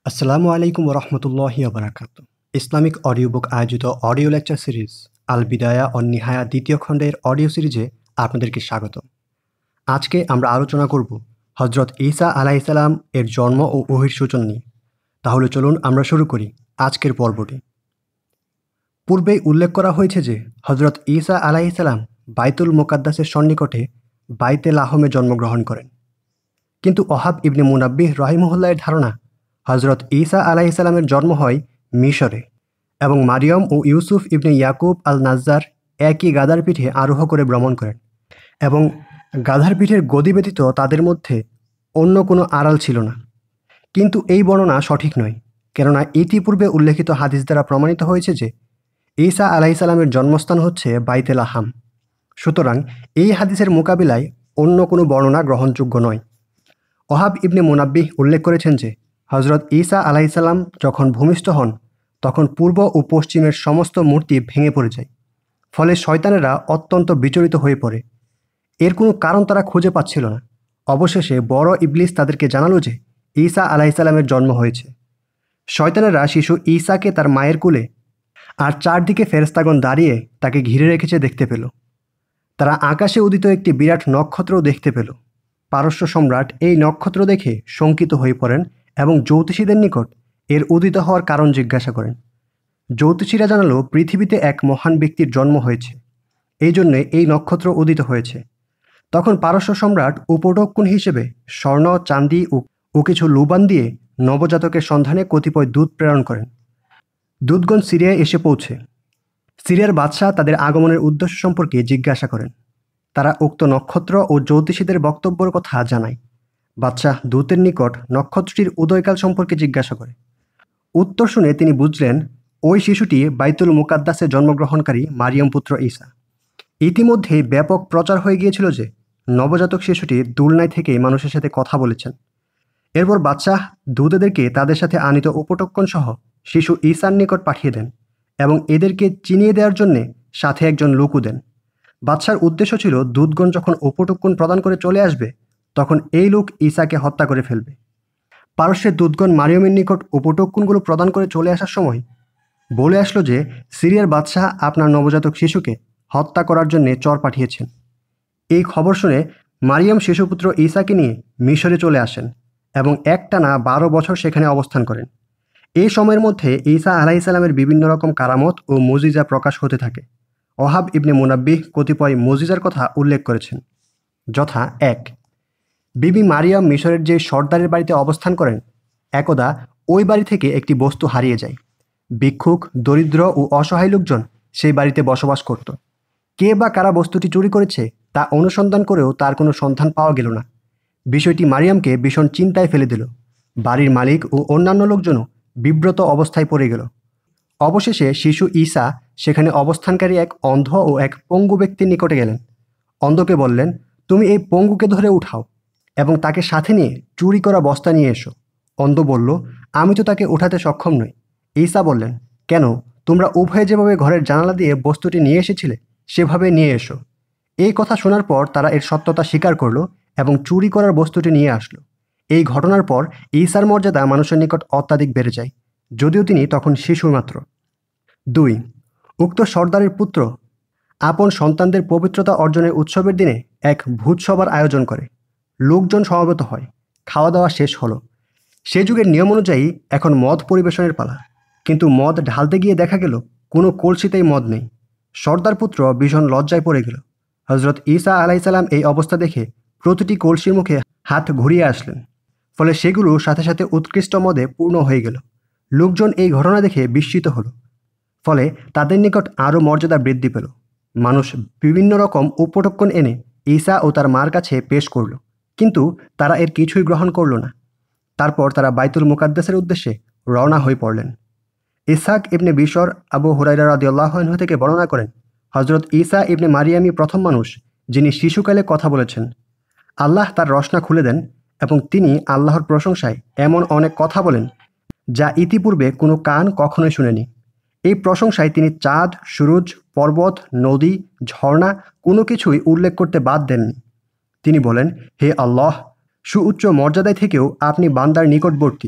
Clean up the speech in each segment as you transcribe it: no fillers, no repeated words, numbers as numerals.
আসসালামু আলাইকুম রহমতুল্লাহি বারাকাতু। ইসলামিক অডিও বুক আয়োজিত অডিও লেকচার সিরিজ আল বিদায়া ও নিহায়া দ্বিতীয় খণ্ডের অডিও সিরিজে আপনাদেরকে স্বাগত। আজকে আমরা আলোচনা করব হজরত ঈসা আলাইহিসসালাম এর জন্ম ও ওহীর সূচনা নিয়ে। তাহলে চলুন আমরা শুরু করি আজকের পর্বটি। পূর্বেই উল্লেখ করা হয়েছে যে হজরত ঈসা আলাইহিসসালাম বাইতুল মুকাদ্দাসের সন্নিকটে বাইতে লাহমে জন্মগ্রহণ করেন। কিন্তু ওহাব ইবনে মুনাব্বিহ রাহিমাহুল্লাহর ধারণা হজরত ঈসা আলাইহিসসালামের জন্ম হয় মিশরে এবং মারিয়ম ও ইউসুফ ইবনে ইয়াকুব আল নাজ্জার একই গাধার পিঠে আরোহ করে ভ্রমণ করেন এবং গাধার পিঠের গদি ব্যতীত তাদের মধ্যে অন্য কোনো আড়াল ছিল না। কিন্তু এই বর্ণনা সঠিক নয়, কেননা ইতিপূর্বে উল্লেখিত হাদিস দ্বারা প্রমাণিত হয়েছে যে ঈসা আলাইহিসসালামের জন্মস্থান হচ্ছে বাইতে লাহাম। সুতরাং এই হাদিসের মোকাবিলায় অন্য কোনো বর্ণনা গ্রহণযোগ্য নয়। ওহাব ইবনে মুনাব্বিহ উল্লেখ করেছেন যে হজরত ঈসা আলাইহিসসালাম যখন ভূমিষ্ঠ হন তখন পূর্ব ও পশ্চিমের সমস্ত মূর্তি ভেঙে পড়ে যায়। ফলে শয়তানেরা অত্যন্ত বিচলিত হয়ে পড়ে। এর কোনো কারণ তারা খুঁজে পাচ্ছিল না। অবশেষে বড় ইবলিস তাদেরকে জানালো যে ঈসা আলাইহিসসালামের জন্ম হয়েছে। শয়তানেরা শিশু ঈসাকে তার মায়ের কোলে আর চারদিকে ফেরেশতাগণ দাঁড়িয়ে তাকে ঘিরে রেখেছে দেখতে পেল। তারা আকাশে উদিত একটি বিরাট নক্ষত্রও দেখতে পেল। পারস্য সম্রাট এই নক্ষত্র দেখে শঙ্কিত হয়ে পড়েন এবং জ্যোতিষীদের নিকট এর উদিত হওয়ার কারণ জিজ্ঞাসা করেন। জ্যোতিষীরা জানালো পৃথিবীতে এক মহান ব্যক্তির জন্ম হয়েছে, এই জন্যে এই নক্ষত্র উদিত হয়েছে। তখন পারস্য সম্রাট উপঢৌকন হিসেবে স্বর্ণ, চাঁদি ও কিছু লুবান দিয়ে নবজাতকের সন্ধানে কতিপয় দূত প্রেরণ করেন। দূতগণ সিরিয়ায় এসে পৌঁছে সিরিয়ার বাদশাহ তাদের আগমনের উদ্দেশ্য সম্পর্কে জিজ্ঞাসা করেন। তারা উক্ত নক্ষত্র ও জ্যোতিষীদের বক্তব্যের কথা জানায়। বাদশাহ দূতের নিকট নক্ষত্রটির উদয়কাল সম্পর্কে জিজ্ঞাসা করে। উত্তর শুনে তিনি বুঝলেন ওই শিশুটি বাইতুল মুকাদ্দাসে জন্মগ্রহণকারী মারিয়ম পুত্র ঈসা। ইতিমধ্যে ব্যাপক প্রচার হয়ে গিয়েছিল যে নবজাতক শিশুটি দুলনায় থেকে মানুষের সাথে কথা বলেছেন। এরপর বাদশাহ দূতেদেরকে তাদের সাথে আনিত উপটক্ষণ সহ শিশু ঈসার নিকট পাঠিয়ে দেন এবং এদেরকে চিনিয়ে দেওয়ার জন্যে সাথে একজন লোকও দেন। বাদশার উদ্দেশ্য ছিল দূতগণ যখন উপটক্ষণ প্রদান করে চলে আসবে তখন এই লোক ঈসাকে হত্যা করে ফেলবে। পারস্যের দূতগণ মারিয়মের নিকট উপটক্ষণগুলো প্রদান করে চলে আসার সময় বলে আসলো যে সিরিয়ার বাদশাহ আপনার নবজাতক শিশুকে হত্যা করার জন্যে চর পাঠিয়েছেন। এই খবর শুনে মারিয়ম শিশুপুত্র ঈসাকে নিয়ে মিশরে চলে আসেন এবং একটানা 12 বছর সেখানে অবস্থান করেন। এই সময়ের মধ্যে ঈসা আলাইহিসসালামের বিভিন্ন রকম কারামত ও মুজিজা প্রকাশ হতে থাকে। ওহাব ইবনে মুনাব্বিহ কতিপয় মুজিজার কথা উল্লেখ করেছেন, যথা 1. বিবি মারিয়াম মিশরের যে সর্দারের বাড়িতে অবস্থান করেন, একদা ওই বাড়ি থেকে একটি বস্তু হারিয়ে যায়। ভিক্ষুক, দরিদ্র ও অসহায় লোকজন সেই বাড়িতে বসবাস করত। কে বা কারা বস্তুটি চুরি করেছে তা অনুসন্ধান করেও তার কোনো সন্ধান পাওয়া গেল না। বিষয়টি মারিয়ামকে ভীষণ চিন্তায় ফেলে দিল। বাড়ির মালিক ও অন্যান্য লোকজনও বিব্রত অবস্থায় পড়ে গেল। অবশেষে শিশু ঈসা সেখানে অবস্থানকারী এক অন্ধ ও এক পঙ্গু ব্যক্তির নিকটে গেলেন। অন্ধকে বললেন, তুমি এই পঙ্গুকে ধরে উঠাও এবং তাকে সাথে নিয়ে চুরি করা বস্তা নিয়ে এসো। অন্ধ বলল, আমি তো তাকে উঠাতে সক্ষম নই। ঈসা বললেন, কেন, তোমরা উভয়ে যেভাবে ঘরের জানালা দিয়ে বস্তুটি নিয়ে এসেছিলে সেভাবে নিয়ে এসো। এই কথা শোনার পর তারা এর সত্যতা স্বীকার করল এবং চুরি করার বস্তুটি নিয়ে আসলো। এই ঘটনার পর ঈসার মর্যাদা মানুষের নিকট অত্যাধিক বেড়ে যায়, যদিও তিনি তখন শিশু মাত্র। 2. উক্ত সর্দারের পুত্র আপন সন্তানদের পবিত্রতা অর্জনের উৎসবের দিনে এক ভূতসভার আয়োজন করে। লোকজন সমবেত হয়। খাওয়া দাওয়া শেষ হলো। সে যুগের নিয়ম অনুযায়ী এখন মদ পরিবেশনের পালা, কিন্তু মদ ঢালতে গিয়ে দেখা গেল কোনো কলসিতেই মদ নেই। সর্দার পুত্র ভীষণ লজ্জায় পড়ে গেল। হজরত ঈসা আলাইহিসসালাম এই অবস্থা দেখে প্রতিটি কলসির মুখে হাত ঘুরিয়ে আসলেন। ফলে সেগুলো সাথে সাথে উৎকৃষ্ট মদে পূর্ণ হয়ে গেল। লোকজন এই ঘটনা দেখে বিস্মিত হলো। ফলে তাদের নিকট আরও মর্যাদা বৃদ্ধি পেল। মানুষ বিভিন্ন রকম উপটক্ষণ এনে ঈসা ও তার মার কাছে পেশ করল, কিন্তু তারা এর কিছুই গ্রহণ করল না। তারপর তারা বাইতুল মুকাদ্দাসের উদ্দেশ্যে রওনা হয়ে পড়লেন। ইসহাক ইবনে বিশর আবু হুরায়রা রাদিয়াল্লাহু আনহু থেকে বর্ণনা করেন, হজরত ঈসা ইবনে মারিয়ামই প্রথম মানুষ যিনি শিশুকালে কথা বলেছেন। আল্লাহ তার রসনা খুলে দেন এবং তিনি আল্লাহর প্রশংসায় এমন অনেক কথা বলেন যা ইতিপূর্বে কোনো কান কখনোই শুনেনি। এই প্রশংসায় তিনি চাঁদ, সূরজ, পর্বত, নদী, ঝর্ণা কোনো কিছুই উল্লেখ করতে বাদ দেননি। তিনি বলেন, হে আল্লাহ, সুউচ্চ মর্যাদায় থেকেও আপনি বান্দার নিকটবর্তী।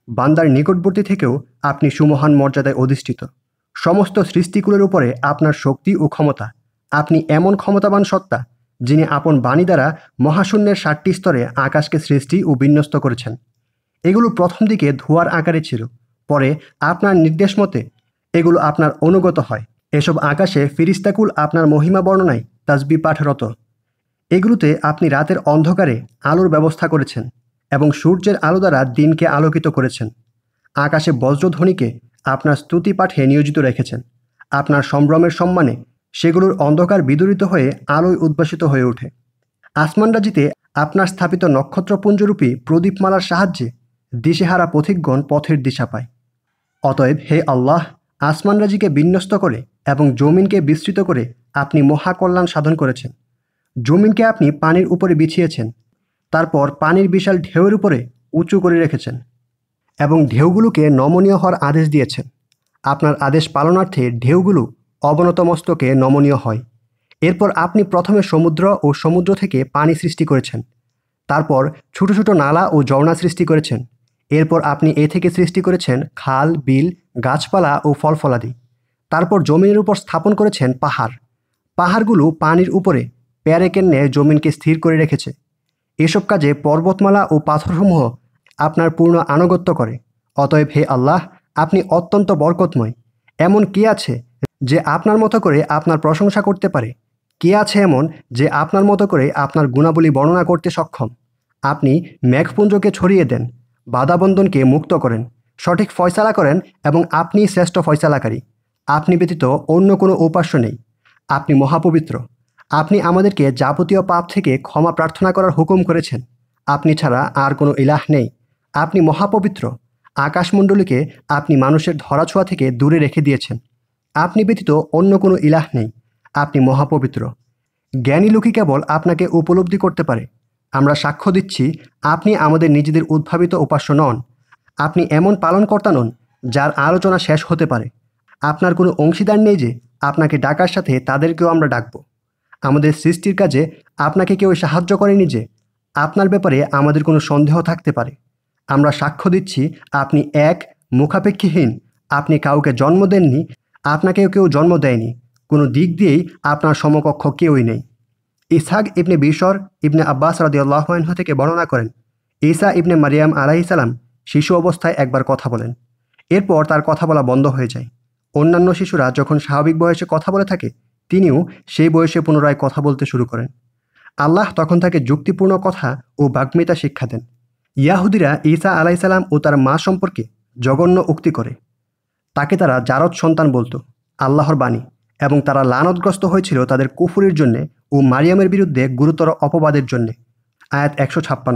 বান্দার নিকটবর্তী থেকেও আপনি সুমহান মর্যাদায় অধিষ্ঠিত। সমস্ত সৃষ্টিকুলের উপরে আপনার শক্তি ও ক্ষমতা। আপনি এমন ক্ষমতাবান সত্তা যিনি আপন বাণী দ্বারা মহাশূন্যের 7টি স্তরে আকাশকে সৃষ্টি ও বিন্যস্ত করেছেন। এগুলো প্রথম দিকে ধোঁয়ার আকারে ছিল, পরে আপনার নির্দেশ মতে এগুলো আপনার অনুগত হয়। এসব আকাশে ফিরিস্তাকুল আপনার মহিমা বর্ণনায় তাসবিহ পাঠরত। এগুলোতে আপনি রাতের অন্ধকারে আলোর ব্যবস্থা করেছেন এবং সূর্যের আলো দ্বারা দিনকে আলোকিত করেছেন। আকাশে বজ্রধ্বনিকে আপনার স্তুতি পাঠে নিয়োজিত রেখেছেন। আপনার সম্ভ্রমের সম্মানে সেগুলোর অন্ধকার বিদূরিত হয়ে আলোয় উদ্ভাসিত হয়ে ওঠে। আসমানরাজিতে আপনার স্থাপিত নক্ষত্রপুঞ্জরূপী প্রদীপমালার সাহায্যে দিশেহারা পথিকগণ পথের দিশা পায়। অতএব হে আল্লাহ, আসমানরাজিকে বিন্যস্ত করে এবং জমিনকে বিস্তৃত করে আপনি মহাকল্যাণ সাধন করেছেন। জমিনকে আপনি পানির উপরে বিছিয়েছেন, তারপর পানির বিশাল ঢেউয়ের উপরে উঁচু করে রেখেছেন এবং ঢেউগুলোকে নমনীয় হওয়ার আদেশ দিয়েছেন। আপনার আদেশ পালনার্থে ঢেউগুলো অবনত মস্তকে নমনীয় হয়। এরপর আপনি প্রথমে সমুদ্র ও সমুদ্র থেকে পানি সৃষ্টি করেছেন, তারপর ছোট ছোট নালা ও ঝর্ণা সৃষ্টি করেছেন। এরপর আপনি এ থেকে সৃষ্টি করেছেন খাল, বিল, গাছপালা ও ফলফলাদি। তারপর জমিনের উপর স্থাপন করেছেন পাহাড়। পাহাড়গুলো পানির উপরে প্যারেকের ন্যায় জমিনকে স্থির করে রেখেছে। এসব কাজে পর্বতমালা ও পাথরসমূহ আপনার পূর্ণ আনুগত্য করে। অতএব হে আল্লাহ, আপনি অত্যন্ত বরকতময়। এমন কে আছে যে আপনার মতো করে আপনার প্রশংসা করতে পারে? কে আছে এমন যে আপনার মতো করে আপনার গুণাবলী বর্ণনা করতে সক্ষম? আপনি মেঘপুঞ্জকে ছড়িয়ে দেন, বাধাবন্ধনকে মুক্ত করেন, সঠিক ফয়সালা করেন এবং আপনিই শ্রেষ্ঠ ফয়সালাকারী। আপনি ব্যতীত অন্য কোনো উপাস্য নেই। আপনি মহাপবিত্র। আপনি আমাদেরকে যাবতীয় পাপ থেকে ক্ষমা প্রার্থনা করার হুকুম করেছেন। আপনি ছাড়া আর কোনো ইলাহ নেই। আপনি মহাপবিত্র। আকাশমণ্ডলীকে আপনি মানুষের ধরাছোঁয়া থেকে দূরে রেখে দিয়েছেন। আপনি ব্যতীত অন্য কোনো ইলাহ নেই। আপনি মহাপবিত্র। জ্ঞানী লোকই কেবল আপনাকে উপলব্ধি করতে পারে। আমরা সাক্ষ্য দিচ্ছি, আপনি আমাদের নিজেদের উদ্ভাবিত উপাস্য নন। আপনি এমন পালনকর্তা নন যার আলোচনা শেষ হতে পারে। আপনার কোনো অংশীদার নেই যে আপনাকে ডাকার সাথে তাদেরকেও আমরা ডাকব। আমাদের সৃষ্টির কাজে আপনাকে কেউ সাহায্য করেনি যে আপনার ব্যাপারে আমাদের কোনো সন্দেহ থাকতে পারে। আমরা সাক্ষ্য দিচ্ছি, আপনি এক, মুখাপেক্ষীহীন। আপনি কাউকে জন্ম দেননি, আপনাকেও কেউ জন্ম দেয়নি। কোনো দিক দিয়েই আপনার সমকক্ষ কেউই নেই। ইসহাক ইবনে বিশর ইবনে আব্বাস রাদিয়াল্লাহু আনহু থেকে বর্ণনা করেন, ঈসা ইবনে মারিয়াম আলাইহিস সালাম শিশু অবস্থায় একবার কথা বলেন। এরপর তার কথা বলা বন্ধ হয়ে যায়। অন্যান্য শিশুরা যখন স্বাভাবিক বয়সে কথা বলে থাকে, তিনিও সেই বয়সে পুনরায় কথা বলতে শুরু করেন। আল্লাহ তখন তাকে যুক্তিপূর্ণ কথা ও বাগ্মিতা শিক্ষা দেন। ইয়াহুদিরা ঈসা আলাইহিস সালাম ও তার মা সম্পর্কে জঘন্য উক্তি করে। তাকে তারা জারদ সন্তান বলতো, আল্লাহর বাণী, এবং তারা লানতগ্রস্ত হয়েছিল তাদের কুফরির জন্যে ও মারিয়ামের বিরুদ্ধে গুরুতর অপবাদের জন্যে। আয়াত 156।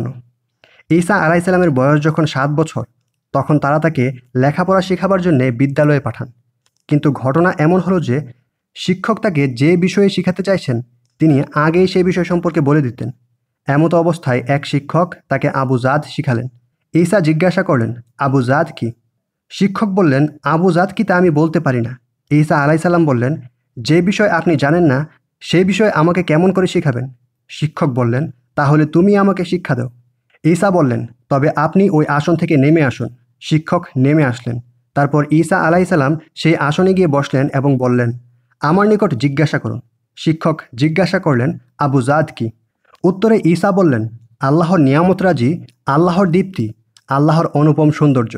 ঈসা আলাইহিস সালামের বয়স যখন 7 বছর, তখন তারা তাকে লেখাপড়া শেখাবার জন্যে বিদ্যালয়ে পাঠান। কিন্তু ঘটনা এমন হলো যে শিক্ষক তাকে যে বিষয়ে শিখাতে চাইছেন তিনি আগেই সেই বিষয় সম্পর্কে বলে দিতেন। এমত অবস্থায় এক শিক্ষক তাকে আবু জাদ শিখালেন। ঈসা জিজ্ঞাসা করলেন, আবু জাদ কি? শিক্ষক বললেন, আবু জাদ কি তা আমি বলতে পারি না। ঈসা আলাইহিস সালাম বললেন, যে বিষয় আপনি জানেন না সেই বিষয়ে আমাকে কেমন করে শিখাবেন? শিক্ষক বললেন, তাহলে তুমি আমাকে শিক্ষা দাও। ঈসা বললেন, তবে আপনি ওই আসন থেকে নেমে আসুন। শিক্ষক নেমে আসলেন। তারপর ঈসা আলাইহিস সালাম সেই আসনে গিয়ে বসলেন এবং বললেন, আমার নিকট জিজ্ঞাসা করুন। শিক্ষক জিজ্ঞাসা করলেন, আবু জাদ কি? উত্তরে ঈসা বললেন, আল্লাহর নিয়ামতরাজি, আল্লাহর দীপ্তি, আল্লাহর অনুপম সৌন্দর্য।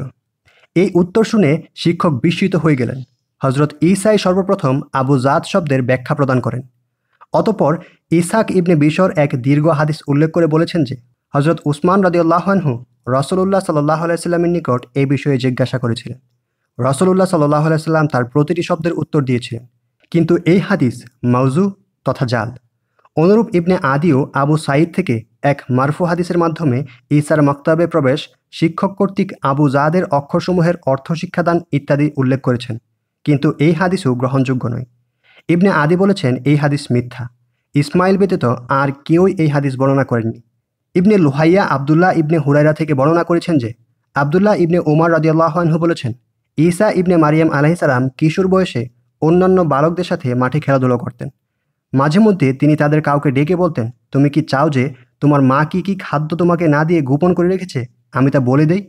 এই উত্তর শুনে শিক্ষক বিস্মিত হয়ে গেলেন। হজরত ঈসাই সর্বপ্রথম আবু জাদ শব্দের ব্যাখ্যা প্রদান করেন। অতঃপর ইসহাক ইবনে বিশর এক দীর্ঘ হাদিস উল্লেখ করে বলেছেন যে হজরত উসমান রাদিয়াল্লাহু আনহু রাসূলুল্লাহ সাল্লাল্লাহু আলাইহি সাল্লামের নিকট এই বিষয়ে জিজ্ঞাসা করেছিলেন। রাসূলুল্লাহ সাল্লাল্লাহু আলাইহি সাল্লাম তার প্রতিটি শব্দের উত্তর দিয়েছিলেন। কিন্তু এই হাদিস মাউজু তথা জাল। অনুরূপ ইবনে আদিও আবু সাঈদ থেকে এক মারফু হাদিসের মাধ্যমে ঈসার মক্তবে প্রবেশ, শিক্ষক কর্তৃক আবু জাদের অক্ষরসমূহের অর্থ শিক্ষাদান ইত্যাদি উল্লেখ করেছেন। কিন্তু এই হাদিসও গ্রহণযোগ্য নয়। ইবনে আদি বলেছেন এই হাদিস মিথ্যা। ইসমাইল ব্যতীত আর কেউই এই হাদিস বর্ণনা করেননি। ইবনে লুহাইয়া আবদুল্লাহ ইবনে হুরাইরা থেকে বর্ণনা করেছেন যে আবদুল্লাহ ইবনে ওমর রাদিয়াল্লাহু আনহু বলেছেন, ঈসা ইবনে মারিয়াম আলাইহিস সালাম কিশোর বয়সে অন্যান্য বালকদের সাথে মাঠে খেলাধুলা করতেন। মাঝে মধ্যে তিনি তাদের কাউকে ডেকে বলতেন, তুমি কি চাও যে তোমার মা কি কি খাদ্য তোমাকে না দিয়ে গোপন করে রেখেছে আমি তা বলে দেই?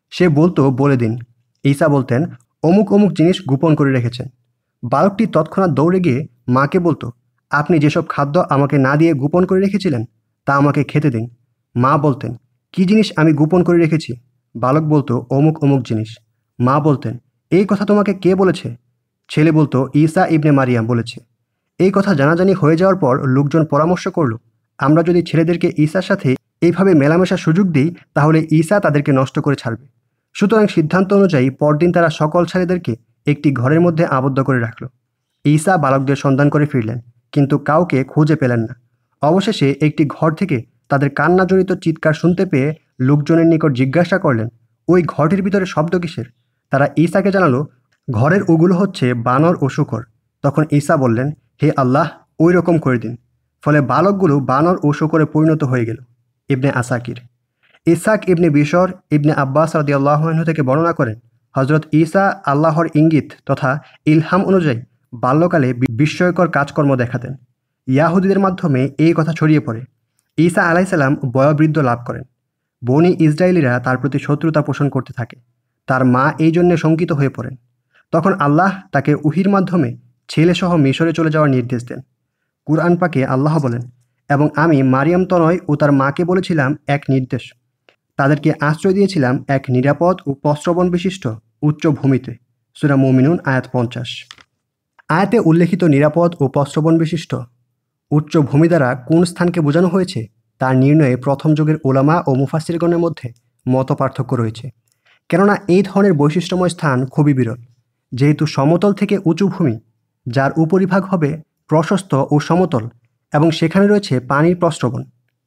সে বলতো, বলে দিন। ঈসা বলতেন, অমুক অমুক জিনিস গোপন করে রেখেছেন। বালকটি তৎক্ষণাৎ দৌড়ে গিয়ে মাকে বলতো, আপনি যেসব খাদ্য আমাকে না দিয়ে গোপন করে রেখেছিলেন তা আমাকে খেতে দিন। মা বলতেন, কী জিনিস আমি গোপন করে রেখেছি? বালক বলতো, অমুক অমুক জিনিস। মা বলতেন, এই কথা তোমাকে কে বলেছে? ছেলে বলতো, ঈসা ইবনে মারিয়াম বলেছে। এই কথা জানাজানি হয়ে যাওয়ার পর লোকজন পরামর্শ করল, আমরা যদি ছেলেদেরকে ঈসার সাথে এইভাবে মেলামেশার সুযোগ দিই তাহলে ঈসা তাদেরকে নষ্ট করে ছাড়বে। সুতরাং সিদ্ধান্ত অনুযায়ী পরদিন তারা সকল ছেলেদেরকে একটি ঘরের মধ্যে আবদ্ধ করে রাখল। ঈসা বালকদের সন্ধান করে ফিরলেন, কিন্তু কাউকে খুঁজে পেলেন না। অবশেষে একটি ঘর থেকে তাদের কান্নাজড়িত চিৎকার শুনতে পেয়ে লোকজনের নিকট জিজ্ঞাসা করলেন, ওই ঘরটির ভিতরে শব্দ কিসের? তারা ঈসাকে জানালো, ঘরের ওগুলো হচ্ছে বানর ও শূকর। তখন ঈসা বললেন, হে আল্লাহ, ওই রকম করে দিন। ফলে বালকগুলো বানর ও শূকরে পরিণত হয়ে গেল। ইবনে আসাকির। ইসহাক ইবনে বিশর ইবনে আব্বাস রাদিয়াল্লাহু আনহু থেকে বর্ণনা করেন, হজরত ঈসা আল্লাহর ইঙ্গিত তথা ইলহাম অনুযায়ী বাল্যকালে বিস্ময়কর কাজকর্ম দেখাতেন। ইয়াহুদীদের মাধ্যমে এই কথা ছড়িয়ে পড়ে। ঈসা আলাইসাল্লাম বয়োবৃদ্ধ লাভ করেন। বনি ইসরায়েলিরা তার প্রতি শত্রুতা পোষণ করতে থাকে। তার মা এই জন্যে শঙ্কিত হয়ে পড়েন। তখন আল্লাহ তাকে উহির মাধ্যমে ছেলেসহ মিশরে চলে যাওয়ার নির্দেশ দেন। কুরআন পাকে আল্লাহ বলেন, এবং আমি মারিয়াম তনয় ও তার মাকে বলেছিলাম এক নির্দেশ, তাদেরকে আশ্রয় দিয়েছিলাম এক নিরাপদ ও প্রস্রবণ বিশিষ্ট উচ্চ ভূমিতে। সূরা মুমিনুন আয়াত 50। আয়াতে উল্লেখিত নিরাপদ ও প্রস্রবণ বিশিষ্ট উচ্চ ভূমি দ্বারা কোন স্থানকে বোঝানো হয়েছে তার নির্ণয়ে প্রথম যুগের ওলামা ও মুফাসসিরগণের মধ্যে মত পার্থক্য রয়েছে। কেননা এই ধরনের বৈশিষ্ট্যময় স্থান খুবই বিরল। যেহেতু সমতল থেকে উঁচু ভূমি, যার উপরিভাগ হবে প্রশস্ত ও সমতল, এবং সেখানে রয়েছে পানির প্রস্রবণ।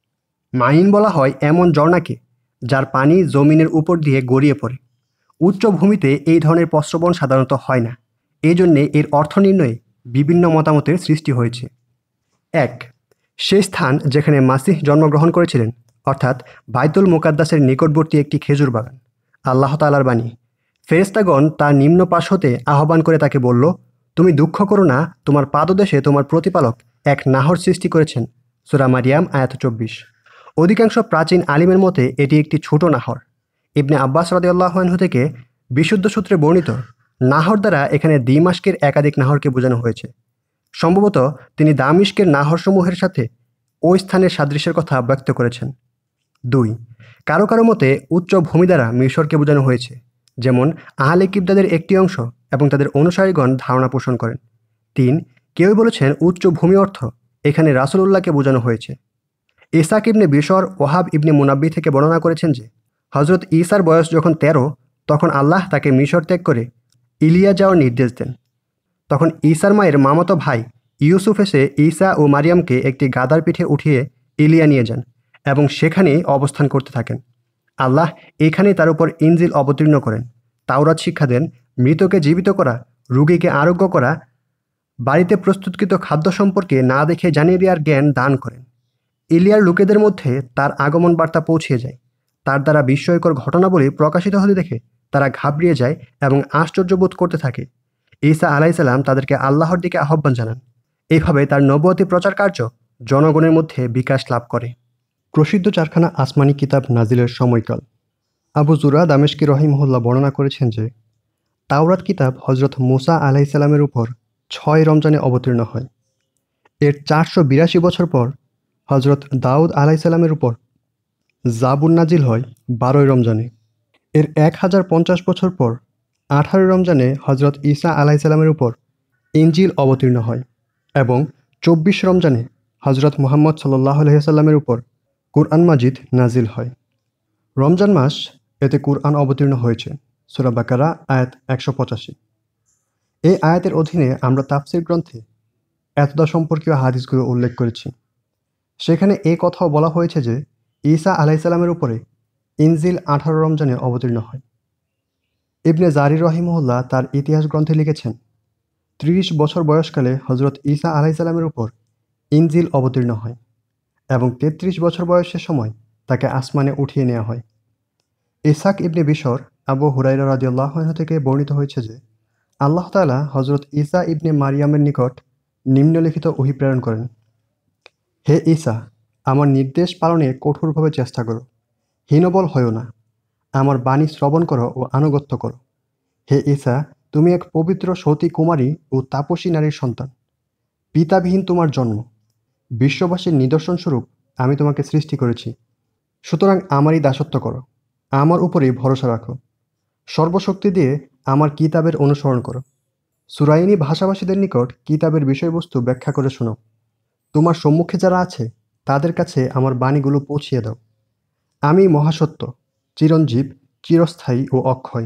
মাইন বলা হয় এমন ঝর্ণাকে যার পানি জমিনের উপর দিয়ে গড়িয়ে পড়ে। উচ্চ ভূমিতে এই ধরনের প্রস্রবণ সাধারণত হয় না। এই জন্যে এর অর্থ নির্ণয়ে বিভিন্ন মতামতের সৃষ্টি হয়েছে। 1. সেই স্থান যেখানে মাসিহ জন্মগ্রহণ করেছিলেন, অর্থাৎ বাইতুল মুকাদ্দাসের নিকটবর্তী একটি খেজুর বাগান। আল্লাহ তাআলার বাণী, ফেরেশতাগণ তার নিম্ন পাশ হতে আহ্বান করে তাকে বলল, তুমি দুঃখ করো না, তোমার পাদদেশে তোমার প্রতিপালক এক নাহর সৃষ্টি করেছেন। সূরা মারিয়াম আয়াত 24। অধিকাংশ প্রাচীন আলিমের মতে এটি একটি ছোট নাহর। ইবনে আব্বাস রাদিয়াল্লাহু আনহু থেকে বিশুদ্ধ সূত্রে বর্ণিত নাহর দ্বারা এখানে দিমাশকের একাধিক নাহরকে বোঝানো হয়েছে। সম্ভবত তিনি দামিশকের নাহরসমূহের সাথে ওই স্থানের সাদৃশ্যের কথা ব্যক্ত করেছেন। 2. কারো কারো মতে উচ্চ ভূমি দ্বারা মিশরকে বোঝানো হয়েছে, যেমন আহলে কিবদাদের একটি অংশ এবং তাদের অনুসারীগণ ধারণা পোষণ করেন। 3. কেউ বলেছেন উচ্চ ভূমি অর্থ এখানে রাসূলুল্লাহকে বোঝানো হয়েছে। ইসহাক ইবনে বিশর ওহাব ইবনে মুনাব্বি থেকে বর্ণনা করেছেন যে হজরত ঈসার বয়স যখন 13, তখন আল্লাহ তাকে মিশর ত্যাগ করে ইলিয়া যাওয়ার নির্দেশ দেন। তখন ঈসার মায়ের মামাতো ভাই ইউসুফ এসে ঈসা ও মারিয়ামকে একটি গাধার পিঠে উঠিয়ে ইলিয়া নিয়ে যান এবং সেখানেই অবস্থান করতে থাকেন। আল্লাহ এখানেই তার উপর ইনজিল অবতীর্ণ করেন, তাওরাত শিক্ষা দেন, মৃতকে জীবিত করা, রোগীকে আরোগ্য করা, বাড়িতে প্রস্তুতকৃত খাদ্য সম্পর্কে না দেখে জানিয়ে দেওয়ার জ্ঞান দান করেন। ইলিয়ার লোকেদের মধ্যে তার আগমন বার্তা পৌঁছে যায়। তার দ্বারা বিস্ময়কর ঘটনাবলী প্রকাশিত হতে দেখে তারা ঘাবড়িয়ে যায় এবং আশ্চর্যবোধ করতে থাকে। ঈসা আলাইসাল্লাম তাদেরকে আল্লাহর দিকে আহ্বান জানান। এইভাবে তার নবুয়তি প্রচার কার্য জনগণের মধ্যে বিকাশ লাভ করে। প্রসিদ্ধ চারখানা আসমানি কিতাব নাজিলের সময়কাল। আবু জুরা দামেশকি রহিমহুল্লাহ বর্ণনা করেছেন যে তাওরাত কিতাব হজরত মুসা আলাইসাল্লামের উপর 6 রমজানে অবতীর্ণ হয়। এর 482 বছর পর হজরত দাউদ আলাইসাল্লামের উপর জাবুর নাজিল হয় 12 রমজানে। এর 1050 বছর পর 18 রমজানে হজরত ঈসা আলাইসাল্লামের উপর ইনজিল অবতীর্ণ হয় এবং 24 রমজানে হজরত মুহাম্মদ সাল্লাল্লাহু আলাইহি ওয়াসাল্লামের উপর কুরআন মাজিদ নাজিল হয়। রমজান মাস, এতে কুরআন অবতীর্ণ হয়েছে। সূরা বাকারা আয়াত 185। এই আয়াতের অধীনে আমরা তাফসীর গ্রন্থে এতদা সম্পর্কীয় হাদিসগুলো উল্লেখ করেছি। সেখানে এই কথাও বলা হয়েছে যে ঈসা আলাইসাল্লামের উপরে ইনজিল 18 রমজানে অবতীর্ণ হয়। ইবনে জারির রহিমহুল্লাহ তার ইতিহাস গ্রন্থে লিখেছেন, 30 বছর বয়সকালে হজরত ঈসা আলাইসাল্লামের উপর ইনজিল অবতীর্ণ হয় এবং 33 বছর বয়সের সময় তাকে আসমানে উঠিয়ে নেওয়া হয়। ইসহাক ইবনে বিশর আবু হুরায়রা রাদিয়াল্লাহু আনহু থেকে বর্ণিত হয়েছে যে আল্লাহ তাআলা হজরত ঈসা ইবনে মারিয়ামের নিকট নিম্নলিখিত ওহী প্রেরণ করেন, হে ঈসা, আমার নির্দেশ পালনে কঠোরভাবে চেষ্টা করো, হীনবল হয়ো না। আমার বাণী শ্রবণ করো ও আনুগত্য করো। হে ঈসা, তুমি এক পবিত্র সতী কুমারী ও তাপসী নারীর সন্তান। পিতাবিহীন তোমার জন্ম। বিশ্ববাসীর নিদর্শনস্বরূপ আমি তোমাকে সৃষ্টি করেছি। সুতরাং আমারই দাসত্ব করো, আমার উপরেই ভরসা রাখো। সর্বশক্তি দিয়ে আমার কিতাবের অনুসরণ করো। সুরাইনি ভাষাভাষীদের নিকট কিতাবের বিষয়বস্তু ব্যাখ্যা করে শোনাও। তোমার সম্মুখে যারা আছে তাদের কাছে আমার বাণীগুলো পৌঁছিয়ে দাও। আমি মহাসত্য, চিরঞ্জীব, চিরস্থায়ী ও অক্ষয়।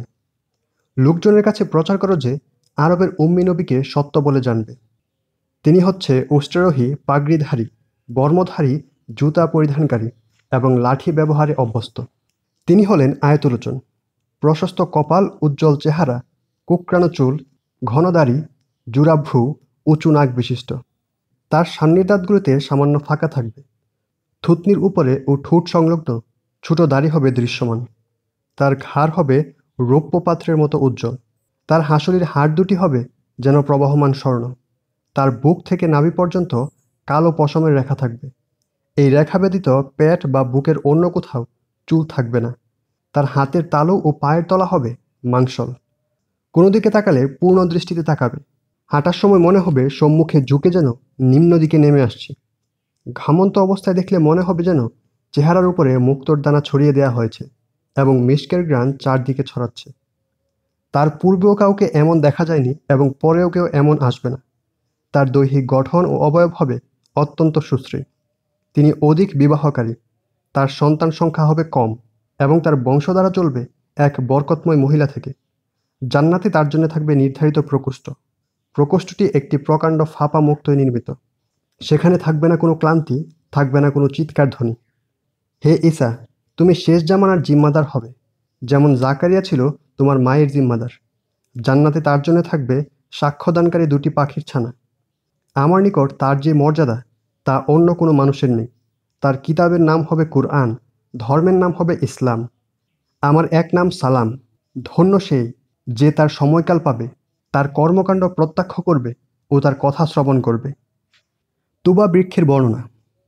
লোকজনের কাছে প্রচার করো যে আরবের উম্মি নবীকে সত্য বলে জানবে। তিনি হচ্ছে উষ্ট্রারোহী, পাগড়িধারী, বর্মধারী, জুতা পরিধানকারী এবং লাঠি ব্যবহারে অভ্যস্ত। তিনি হলেন আয়তলোচন, প্রশস্ত কপাল, উজ্জ্বল চেহারা, কুকরানো চুল, ঘন দাড়ি, জুড়া ভ্রু, উঁচু নাক বিশিষ্ট। তার সামনের দাঁতগুলোতে সামান্য ফাঁকা থাকবে। থুতনির উপরে ও ঠোঁট সংলগ্ন ছোট দাড়ি হবে দৃশ্যমান। তার ঘাড় হবে রৌপ্য পাত্রের মতো উজ্জ্বল। তার হাঁসুলির হাড় দুটি হবে যেন প্রবাহমান স্বর্ণ। তার বুক থেকে নাভি পর্যন্ত কালো পশমের রেখা থাকবে। এই রেখা ব্যতীত পেট বা বুকের অন্য কোথাও চুল থাকবে না। তার হাতের তালু ও পায়ের তলা হবে মাংসল। কোনো দিকে তাকালে পূর্ণ দৃষ্টিতে তাকাবে। হাঁটার সময় মনে হবে সম্মুখে ঝুঁকে যেন নিম্ন দিকে নেমে আসছে। ঘামন্ত অবস্থায় দেখলে মনে হবে যেন চেহারার উপরে মুক্তোর দানা ছড়িয়ে দেওয়া হয়েছে এবং মিষ্কের ঘ্রাণ চারদিকে ছড়াচ্ছে। তার পূর্বেও কাউকে এমন দেখা যায়নি এবং পরেও কেউ এমন আসবে না। তার দৈহিক গঠন ও অবয়ব হবে অত্যন্ত সুশ্রী। তিনি অধিক বিবাহকারী। তার সন্তান সংখ্যা হবে কম এবং তার বংশধারা চলবে এক বরকতময় মহিলা থেকে। জান্নাতে তার জন্য থাকবে নির্ধারিত প্রকোষ্ঠ। প্রকোষ্ঠটি একটি প্রকাণ্ড ফাঁপা মুক্তোয় নির্মিত। সেখানে থাকবে না কোনো ক্লান্তি, থাকবে না কোনো চিৎকার ধ্বনি। হে ঈসা, তুমি শেষ জামানার জিম্মাদার হবে, যেমন জাকারিয়া ছিল তোমার মায়ের জিম্মাদার। জান্নাতে তার জন্য থাকবে সাক্ষ্যদানকারী দুটি পাখির ছানা। আমার নিকট তার যে মর্যাদা তা অন্য কোনো মানুষের নেই। তার কিতাবের নাম হবে কুরআন, ধর্মের নাম হবে ইসলাম। আমার এক নাম সালাম। ধন্য সেই যে তার সময়কাল পাবে, তার কর্মকাণ্ড প্রত্যক্ষ করবে ও তার কথা শ্রবণ করবে। তুবা বৃক্ষের বর্ণনা।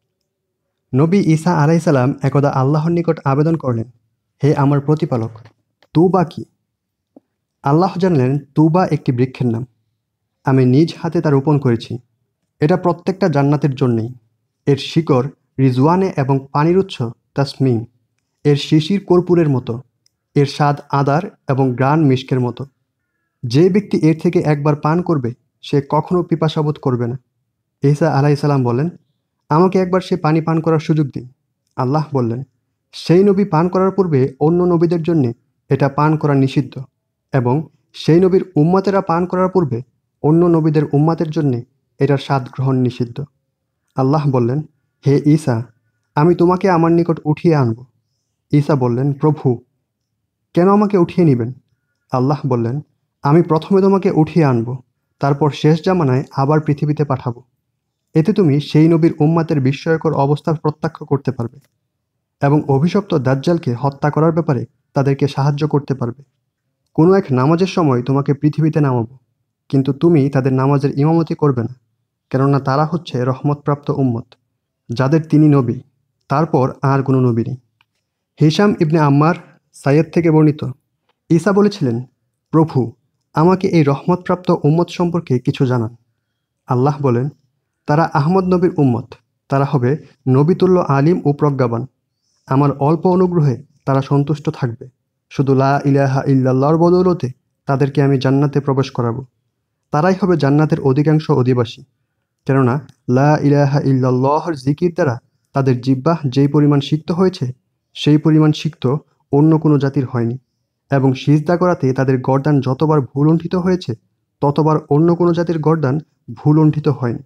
নবী ঈসা আলাইসাল্লাম একদা আল্লাহর নিকট আবেদন করলেন, হে আমার প্রতিপালক, তুবা কি? আল্লাহ জানলেন তুবা একটি বৃক্ষের নাম। আমি নিজ হাতে তা রোপণ করেছি। এটা প্রত্যেকটা জান্নাতের জন্যেই। এর শিকড় রিজওয়ানে এবং পানির উৎস তাসমিম। এর শিশির কর্পূরের মতো। এর স্বাদ আদার এবং গ্রান মিষ্কের মতো। যে ব্যক্তি এর থেকে একবার পান করবে সে কখনো পিপাসাবোধ করবে না। ঈসা আলাইসাল্লাম বলেন, আমাকে একবার সে পানি পান করার সুযোগ দিন। আল্লাহ বললেন, সেই নবী পান করার পূর্বে অন্য নবীদের জন্য এটা পান করা নিষিদ্ধ এবং সেই নবীর উম্মতেরা পান করার পূর্বে অন্য নবীদের উম্মাতের জন্য এটার স্বাদ গ্রহণ নিষিদ্ধ। আল্লাহ বললেন, হে ঈসা, আমি তোমাকে আমার নিকট উঠিয়ে আনব। ঈসা বললেন, প্রভু, কেন আমাকে উঠিয়ে নেবেন? আল্লাহ বললেন, আমি প্রথমে তোমাকে উঠিয়ে আনব, তারপর শেষ জামানায় আবার পৃথিবীতে পাঠাবো। এতে তুমি সেই নবীর উম্মাতের বিস্ময়কর অবস্থা প্রত্যক্ষ করতে পারবে এবং অভিশপ্ত দাজ্জালকে হত্যা করার ব্যাপারে তাদেরকে সাহায্য করতে পারবে। কোনো এক নামাজের সময় তোমাকে পৃথিবীতে নামাবো, কিন্তু তুমি তাদের নামাজের ইমামতি করবে না, কেননা তারা হচ্ছে রহমতপ্রাপ্ত উম্মত, যাদের তিনি নবী, তারপর আর কোনো নবী নেই। হিশাম ইবনে আম্মার সাইয়্যদ থেকে বর্ণিত, ঈসা বলেছিলেন, প্রভু, আমাকে এই রহমতপ্রাপ্ত উম্মত সম্পর্কে কিছু জানান। আল্লাহ বলেন, তারা আহমদ নবীর উম্মত। তারা হবে নবিতুল্য আলিম ও প্রজ্ঞাবান। আমার অল্প অনুগ্রহে তারা সন্তুষ্ট থাকবে। শুধু লা ইলাহা ইল্লাল্লাহর বদৌলতে তাদেরকে আমি জান্নাতে প্রবেশ করাবো। তারাই হবে জান্নাতের অধিকাংশ অধিবাসী, কেননা লা ইলাহা ইল্লাল্লাহর জিকির দ্বারা তাদের জিহ্বাহ যেই পরিমাণ সিক্ত হয়েছে সেই পরিমাণ সিক্ত অন্য কোনো জাতির হয়নি, এবং সিজদা করাতে তাদের গর্দান যতবার ভুলুণ্ঠিত হয়েছে ততবার অন্য কোনো জাতির গর্দান ভুলুণ্ঠিত হয়নি।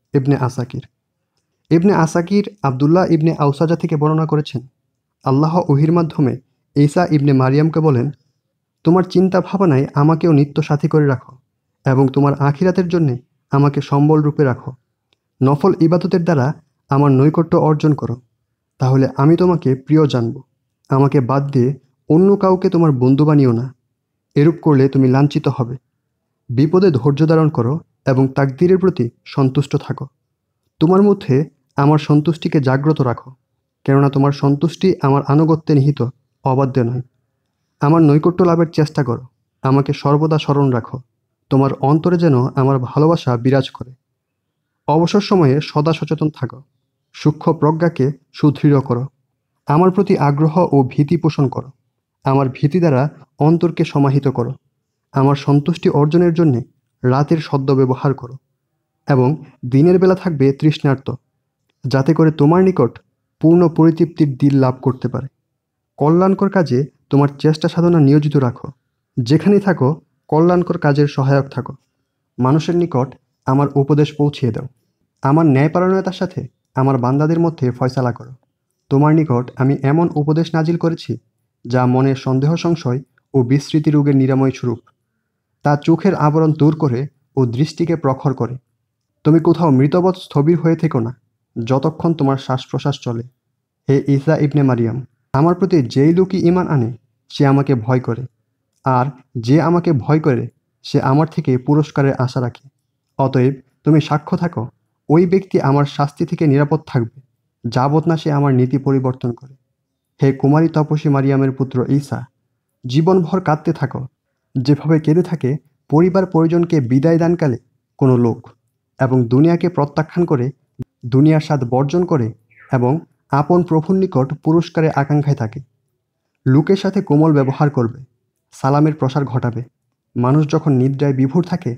ইবনে আসাকির আবদুল্লাহ ইবনে আউসাজা থেকে বর্ণনা করেছেন, আল্লাহ ওহির মাধ্যমে ঈসা ইবনে মারিয়ামকে বলেন, তোমার চিন্তা ভাবনায় আমাকেও নিত্য সাথী করে রাখো এবং তোমার আখিরাতের জন্যে আমাকে সম্বল রূপে রাখো। নফল ইবাদতের দ্বারা আমার নৈকট্য অর্জন করো, তাহলে আমি তোমাকে প্রিয় জানব। আমাকে বাদ দিয়ে অন্য কাউকে তোমার বন্ধু বানিও না। এরূপ করলে তুমি লাঞ্ছিত হবে। বিপদে ধৈর্য ধারণ করো এবং তাকদীরের প্রতি সন্তুষ্ট থাকো। তোমার মধ্যে আমার সন্তুষ্টিকে জাগ্রত রাখো, কেননা তোমার সন্তুষ্টি আমার আনুগত্যে নিহিত, অবাধ্য নয়। আমার নৈকট্য লাভের চেষ্টা করো, আমাকে সর্বদা স্মরণ রাখো, তোমার অন্তরে যেন আমার ভালোবাসা বিরাজ করে। অবসর সময়ে সদা সচেতন থাকো, সূক্ষ্ম প্রজ্ঞাকে সুদৃঢ় করো, আমার প্রতি আগ্রহ ও ভীতি পোষণ করো, আমার ভীতি দ্বারা অন্তরকে সমাহিত করো, আমার সন্তুষ্টি অর্জনের জন্যে রাতের সদ্ব্যবহার করো এবং দিনের বেলা থাকবে তৃষ্ণার্ত, যাতে করে তোমার নিকট পূর্ণ পরিতৃপ্তির দিল লাভ করতে পারে। কল্যাণকর কাজে তোমার চেষ্টা সাধনা নিয়োজিত রাখো, যেখানেই থাকো কল্যাণকর কাজের সহায়ক থাকো। মানুষের নিকট আমার উপদেশ পৌঁছিয়ে দাও, আমার ন্যায়পরায়ণতার সাথে আমার বান্দাদের মধ্যে ফয়সালা করো। তোমার নিকট আমি এমন উপদেশ নাজিল করেছি যা মনের সন্দেহ সংশয় ও বিস্মৃতি রোগের নিরাময় স্বরূপ, তা চোখের আবরণ দূর করে ও দৃষ্টিকে প্রখর করে। তুমি কোথাও মৃতবৎ স্থবির হয়ে থেকো না যতক্ষণ তোমার শ্বাস প্রশ্বাস চলে। হে ঈসা ইবনে মারিয়াম, আমার প্রতি যেই লোকই ঈমান আনে সে আমাকে ভয় করে, আর যে আমাকে ভয় করে সে আমার থেকে পুরস্কারের আশা রাখে। অতএব তুমি সাক্ষ্য থাকো, ওই ব্যক্তি আমার শাস্তি থেকে নিরাপদ থাকবে যাবৎ না সে আমার নীতি পরিবর্তন করে। হে কুমারী তপস্বী মারিয়ামের পুত্র ঈসা, জীবনভর কাঁদতে থাকো, যেভাবে কেঁদে থাকে পরিবার পরিজনকে বিদায় দানকালে কোনো লোক, এবং দুনিয়াকে প্রত্যাখ্যান করে দুনিয়ার স্বাদ বর্জন করে এবং আপন প্রভুর নিকট পুরস্কারের আকাঙ্ক্ষায় থাকে। লোকের সাথে কোমল ব্যবহার করবে, সালামের প্রসার ঘটাবে। মানুষ যখন নিদ্রায় বিভোর থাকে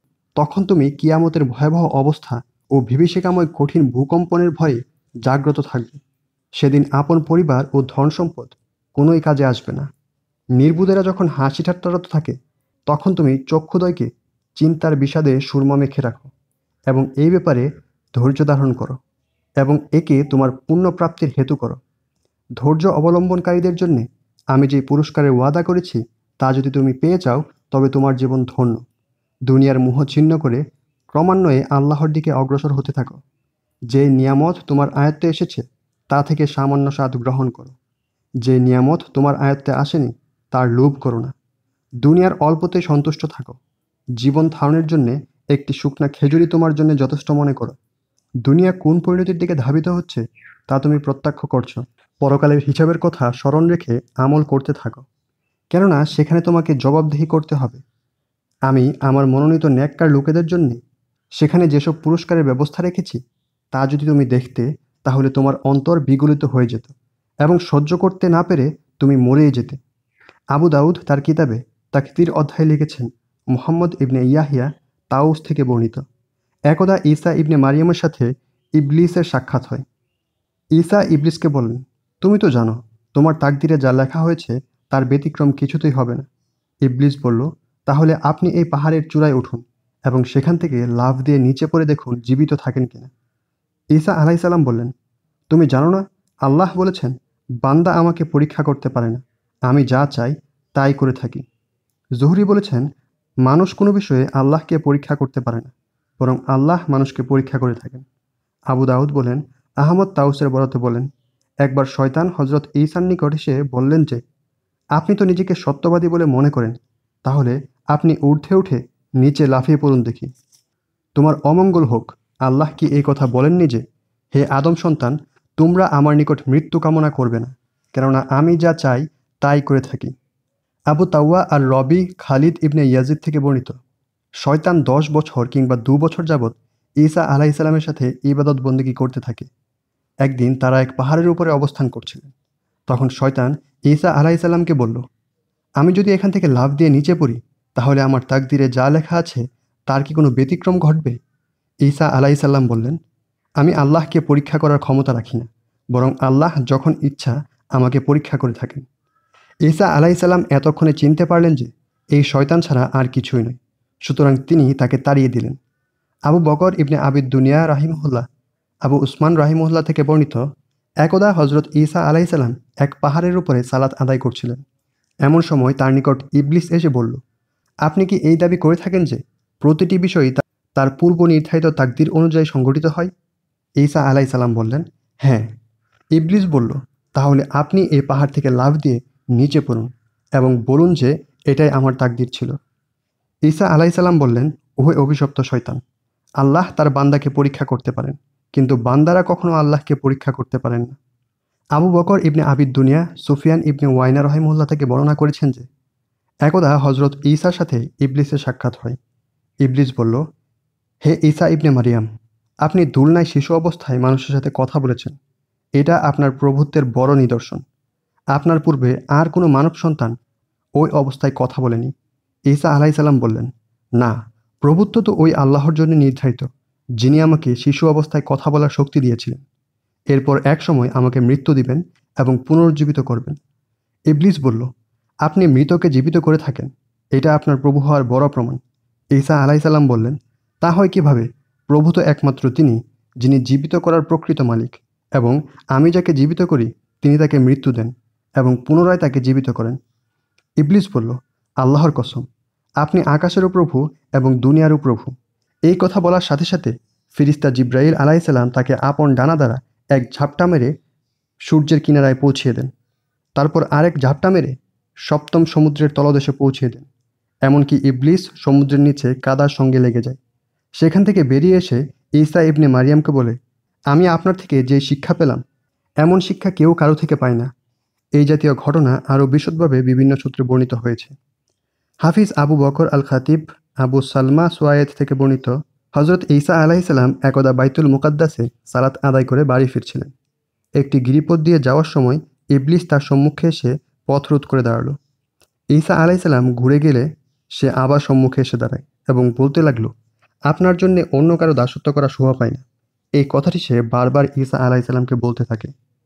তখন তুমি কিয়ামতের ভয়াবহ অবস্থা ও বিভীষিকাময় কঠিন ভূকম্পনের ভয়ে জাগ্রত থাকবে। সেদিন আপন পরিবার ও ধন সম্পদ কোনোই কাজে আসবে না। নির্বুধেরা যখন হাসি ঠাট্টারত থাকে তখন তুমি চক্ষুদ্বয়কে চিন্তার বিষাদে সুরমা মেখে রাখো এবং এই ব্যাপারে ধৈর্য ধারণ করো এবং একে তোমার পুণ্যপ্রাপ্তির হেতু করো। ধৈর্য অবলম্বনকারীদের জন্যে আমি যে পুরস্কারের ওয়াদা করেছি তা যদি তুমি পেয়ে যাও তবে তোমার জীবন ধন্য। দুনিয়ার মোহ ছিন্ন করে ক্রমান্বয়ে আল্লাহর দিকে অগ্রসর হতে থাকো। যে নিয়ামত তোমার আয়ত্তে এসেছে তা থেকে সামান্য স্বাদ গ্রহণ করো। যে নিয়ামত তোমার আয়ত্তে আসেনি তার লোভ করো না। দুনিয়ার অল্পতে সন্তুষ্ট থাকো। জীবন ধারণের জন্যে একটি শুকনা খেজুরি তোমার জন্য যথেষ্ট মনে করো। দুনিয়া কোন পরিণতির দিকে ধাবিত হচ্ছে তা তুমি প্রত্যক্ষ করছো। পরকালের হিসাবের কথা স্মরণ রেখে আমল করতে থাকো, কেননা সেখানে তোমাকে জবাবদিহি করতে হবে। আমি আমার মনোনীত ন্যাক্কার লোকেদের জন্যে সেখানে যেসব পুরস্কারের ব্যবস্থা রেখেছি তা যদি তুমি দেখতে তাহলে তোমার অন্তর বিগলিত হয়ে যেত এবং সহ্য করতে না পেরে তুমি মরেই যেতে। আবু দাউদ তার কিতাবে তাকতির অধ্যায়ে লিখেছেন, মুহাম্মদ ইবনে ইয়াহিয়া তাউস থেকে বর্ণিত, একদা ঈসা ইবনে মারিয়ামের সাথে ইবলিসের সাক্ষাৎ হয়। ঈসা ইবলিসকে বললেন, তুমি তো জানো তোমার তাকদিরে যা লেখা হয়েছে তার ব্যতিক্রম কিছুতেই হবে না। ইবলিস বলল, তাহলে আপনি এই পাহাড়ের চূড়ায় উঠুন এবং সেখান থেকে লাফ দিয়ে নিচে পড়ে দেখুন জীবিত থাকেন কিনা। ঈসা আলাইসাল্লাম বললেন, তুমি জানো না আল্লাহ বলেছেন, বান্দা আমাকে পরীক্ষা করতে পারে না, আমি যা চাই তাই করে থাকি। জুহরি বলেছেন, মানুষ কোনো বিষয়ে আল্লাহকে পরীক্ষা করতে পারে না, বরং আল্লাহ মানুষকে পরীক্ষা করে থাকেন। আবু দাউদ বলেন, আহমদ তাউসের বরাতে বলেন, একবার শয়তান হজরত ঈসার নিকট এসে বললেন যে, আপনি তো নিজেকে সত্যবাদী বলে মনে করেন, তাহলে আপনি ঊর্ধ্বে উঠে নিচে লাফিয়ে পড়ুন দেখি। তোমার অমঙ্গল হোক, আল্লাহ কি এই কথা বলেননি যে, হে আদম সন্তান, তোমরা আমার নিকট মৃত্যু কামনা করবে না, কেননা আমি যা চাই তাই করে থাকি। আবু তাওয়া আর রবি খালিদ ইবনে ইয়াজিদ থেকে বর্ণিত, শয়তান 10 বছর কিংবা 2 বছর যাবৎ ঈসা আলাইসাল্লামের সাথে ইবাদত বন্দেগী করতে থাকে। একদিন তারা এক পাহাড়ের উপরে অবস্থান করছিলেন। তখন শয়তান ঈসা আলাইসাল্লামকে বলল, আমি যদি এখান থেকে লাফ দিয়ে নিচে পড়ি তাহলে আমার তাকদিরে যা লেখা আছে তার কি কোনো ব্যতিক্রম ঘটবে? ঈসা আলাইসাল্লাম বললেন, আমি আল্লাহকে পরীক্ষা করার ক্ষমতা রাখি না, বরং আল্লাহ যখন ইচ্ছা আমাকে পরীক্ষা করে থাকেন। ঈসা আলাইসাল্লাম এতক্ষণে চিনতে পারলেন যে এই শয়তান ছাড়া আর কিছুই নয়, সুতরাং তিনি তাকে তাড়িয়ে দিলেন। আবু বকর ইবনে আবিদ দুনিয়া রাহিমহুল্লাহ, আবু উসমান রাহিমহুল্লাহ থেকে বর্ণিত, একদা হজরত ঈসা আলাইসাল্লাম এক পাহাড়ের উপরে সালাত আদায় করছিলেন। এমন সময় তার নিকট ইবলিস এসে বলল, আপনি কি এই দাবি করে থাকেন যে প্রতিটি বিষয়ই তার পূর্ব নির্ধারিত তাকদির অনুযায়ী সংঘটিত হয়? ঈসা আলাইসাল্লাম বললেন, হ্যাঁ। ইবলিস বলল, তাহলে আপনি এই পাহাড় থেকে লাফ দিয়ে নিচে পড়ুন এবং বলুন যে এটাই আমার তাকদির ছিল। ঈসা আলাইসাল্লাম বললেন, ওহে অভিশপ্ত শয়তান, আল্লাহ তার বান্দাকে পরীক্ষা করতে পারেন, কিন্তু বান্দারা কখনো আল্লাহকে পরীক্ষা করতে পারেন না। আবু বকর ইবনে আবিদ দুনিয়া সুফিয়ান ইবনে ওয়াইনা রহিমাহুল্লাহ থেকে বর্ণনা করেছেন যে একদা হজরত ঈসার সাথে ইবলিসের সাক্ষাৎ হয়। ইবলিস বলল, হে ঈসা ইবনে মারিয়াম, আপনি দুলনায় শিশু অবস্থায় মানুষের সাথে কথা বলেছেন। এটা আপনার প্রভুত্বের বড় নিদর্শন। আপনার পূর্বে আর কোনো মানব সন্তান ওই অবস্থায় কথা বলেনি। ঈসা আলাইসাল্লাম বললেন, না, প্রভুত্ব তো ওই আল্লাহর জন্য নির্ধারিত, যিনি আমাকে শিশু অবস্থায় কথা বলার শক্তি দিয়েছিলেন। এরপর এক সময় আমাকে মৃত্যু দিবেন এবং পুনরুজ্জীবিত করবেন। ইবলিস বলল, আপনি মৃতকে জীবিত করে থাকেন, এটা আপনার প্রভু হওয়ার বড় প্রমাণ। ঈসা আলাইসাল্লাম বললেন, তা হয় কিভাবে? প্রভু তো একমাত্র তিনি, যিনি জীবিত করার প্রকৃত মালিক, এবং আমি যাকে জীবিত করি তিনি তাকে মৃত্যু দেন এবং পুনরায় তাকে জীবিত করেন। ইবলিস বলল, আল্লাহর কসম, আপনি আকাশেরও প্রভু এবং দুনিয়ারও প্রভু। এই কথা বলার সাথে সাথে ফিরিস্তা জিব্রাইল আলাইসাল্লাম তাকে আপন ডানা দ্বারা এক ঝাপটা মেরে সূর্যের কিনারায় পৌঁছিয়ে দেন। তারপর আরেক ঝাপটা মেরে সপ্তম সমুদ্রের তলদেশে পৌঁছিয়ে দেন। এমনকি ইবলিস সমুদ্রের নিচে কাদার সঙ্গে লেগে যায়। সেখান থেকে বেরিয়ে এসে ঈসা ইবনে মারিয়ামকে বলে, আমি আপনার থেকে যে শিক্ষা পেলাম এমন শিক্ষা কেউ কারো থেকে পায় না। এই জাতীয় ঘটনা আরও বিশদভাবে বিভিন্ন সূত্রে বর্ণিত হয়েছে। হাফিজ আবু বকর আল খাতিব আবু সালমা সোয়ায়েদ থেকে বর্ণিত, হজরত ঈসা আলাইসাল্লাম একদা বাইতুল মুকাদ্দাসে সালাত আদায় করে বাড়ি ফিরছিলেন। একটি গিরিপথ দিয়ে যাওয়ার সময় ইবলিস তার সম্মুখে এসে পথ রোধ করে দাঁড়ালো। ঈসা আলাইসাল্লাম ঘুরে গেলে সে আবার সম্মুখে এসে দাঁড়ায় এবং বলতে লাগলো, আপনার জন্যে অন্য কারো দাসত্ব করা শোভা পায় না। এই কথাটি সে বারবার ঈসা আলাইসাল্লামকে বলতে থাকে।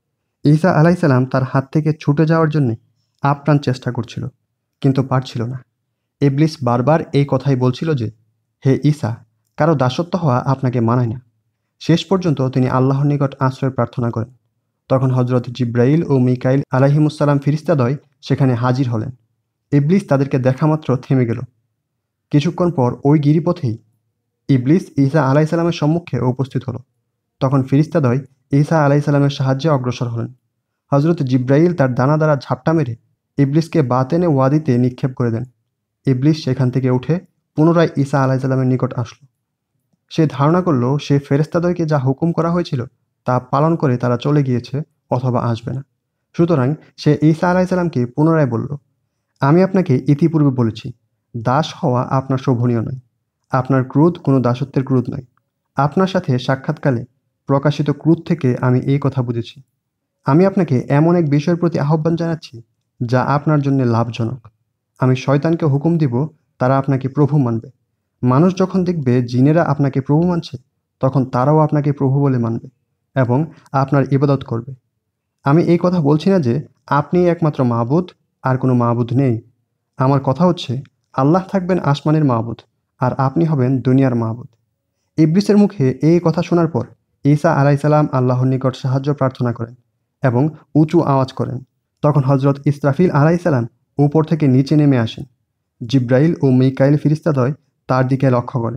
ঈসা আলাইসাল্লাম তার হাত থেকে ছুটে যাওয়ার জন্যে আপ্রাণ চেষ্টা করছিল, কিন্তু পারছিল না। ইবলিস বারবার এই কথাই বলছিল যে, হে ঈসা, কারো দাসত্ব হওয়া আপনাকে মানায় না। শেষ পর্যন্ত তিনি আল্লাহর নিকট আশ্রয় প্রার্থনা করেন। তখন হজরত জিব্রাইল ও মিকাইল আলাইহিমুসসালাম ফিরিস্তাদ্বয় সেখানে হাজির হলেন। ইবলিস তাদেরকে দেখামাত্র থেমে গেল। কিছুক্ষণ পর ওই গিরিপথেই ইবলিস ঈসা আলাইসাল্লামের সম্মুখে উপস্থিত হলো। তখন ফিরিস্তাদ্বয় ঈসা আলাইসাল্লামের সাহায্যে অগ্রসর হলেন। হজরত জিব্রাইল তার ডানা দ্বারা ঝাপটা মেরে ইবলিসকে বাতেনে ওয়াদিতে নিক্ষেপ করে দেন। ইবলিস সেখান থেকে উঠে পুনরায় ঈসা আলাইসাল্লামের নিকট আসলো। সে ধারণা করল সে ফেরেস্তাদ্বয়কে যা হুকুম করা হয়েছিল তা পালন করে তারা চলে গিয়েছে অথবা আসবে না। সুতরাং সে ঈসা আলাইসাল্লামকে পুনরায় বলল, আমি আপনাকে ইতিপূর্বে বলেছি, দাস হওয়া আপনার শোভনীয় নয়। আপনার ক্রোধ কোনো দাসত্বের ক্রোধ নয়। আপনার সাথে সাক্ষাৎকালে প্রকাশিত ক্রোধ থেকে আমি এই কথা বুঝেছি। আমি আপনাকে এমন এক বিষয়ের প্রতি আহ্বান জানাচ্ছি যা আপনার জন্য লাভজনক। আমি শয়তানকে হুকুম দিব, তারা আপনাকে প্রভু মানবে। মানুষ যখন দেখবে জিনেরা আপনাকে প্রভু মানছে, তখন তারাও আপনাকে প্রভু বলে মানবে এবং আপনার ইবাদত করবে। আমি এই কথা বলছি না যে আপনিই একমাত্র মাবুদ, আর কোনো মাবুদ নেই। আমার কথা হচ্ছে, আল্লাহ থাকবেন আসমানের মাবুদ, আর আপনি হবেন দুনিয়ার মাবুদ। ইবলিসের মুখে এই কথা শোনার পর ঈসা আলাইসাল্লাম আল্লাহর নিকট সাহায্য প্রার্থনা করেন এবং উঁচু আওয়াজ করেন। তখন হজরত ইসরাফিল আলাইসাল্লাম উপর থেকে নিচে নেমে আসেন। জিব্রাইল ও মিকাইল ফিরিস্তাদ্বয় তার দিকে লক্ষ্য করেন।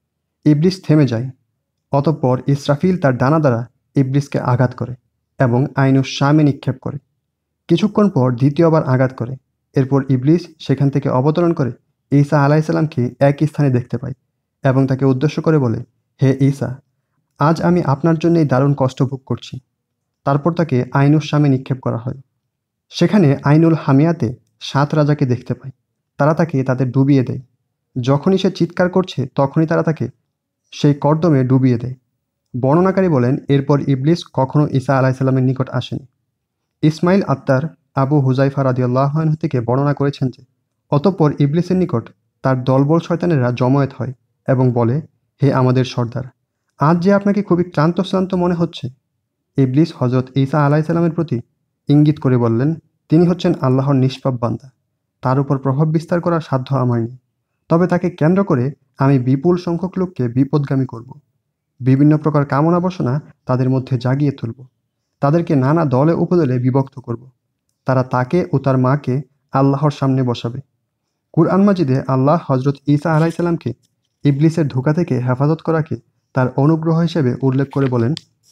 ইবলিস থেমে যায়। অতঃপর ইসরাফিল তার ডানা দ্বারা ইবলিসকে আঘাত করে এবং আইনুস শামে নিক্ষেপ করে। কিছুক্ষণ পর দ্বিতীয়বার আঘাত করে। এরপর ইবলিস সেখান থেকে অবতরণ করে ঈসা আলাইসাল্লামকে একই স্থানে দেখতে পায় এবং তাকে উদ্দেশ্য করে বলে, হে ঈসা, আজ আমি আপনার জন্যই দারুণ কষ্ট ভোগ করছি। তারপর তাকে আইনুস শামে নিক্ষেপ করা হয়। সেখানে আইনুল হামিয়াতে 7 রাজাকে দেখতে পায়। তারা তাকে তাদের ডুবিয়ে দেয়। যখনই সে চিৎকার করছে তখনই তারা তাকে সেই কর্দমে ডুবিয়ে দেয়। বর্ণনাকারী বলেন, এরপর ইবলিস কখনও ঈসা আলাইসাল্লামের নিকট আসেনি। ইসমাইল আত্তার আবু হুজাইফা রাদিয়াল্লাহু আনহু থেকে বর্ণনা করেছেন যে, অতঃপর ইবলিসের নিকট তার দলবল শয়তানেরা জমায়েত হয় এবং বলে, হে আমাদের সর্দার, আজ যে আপনাকে খুবই ক্লান্ত মনে হচ্ছে। ইবলিস হজরত ঈসা আলাইসাল্লামের প্রতি ইঙ্গিত করে বললেন, তিনি হচ্ছেন আল্লাহর নিষ্পাপ বান্দা, তার উপর প্রভাব বিস্তার করার সাধ্য আমার নেই। তবে তাকে কেন্দ্র করে আমি বিপুল সংখ্যক লোককে বিপদগামী করব। বিভিন্ন প্রকার কামনা বাসনা তাদের মধ্যে জাগিয়ে তুলব। তাদেরকে নানা দলে উপদলে বিভক্ত করব। তারা তাকে ও তার মাকে আল্লাহর সামনে বসাবে। কুরআন মাজিদে আল্লাহ হজরত ঈসা আলাইসাল্লামকে ইবলিসের ধোঁকা থেকে হেফাজত করাকে তার অনুগ্রহ হিসেবে উল্লেখ করে বলেন,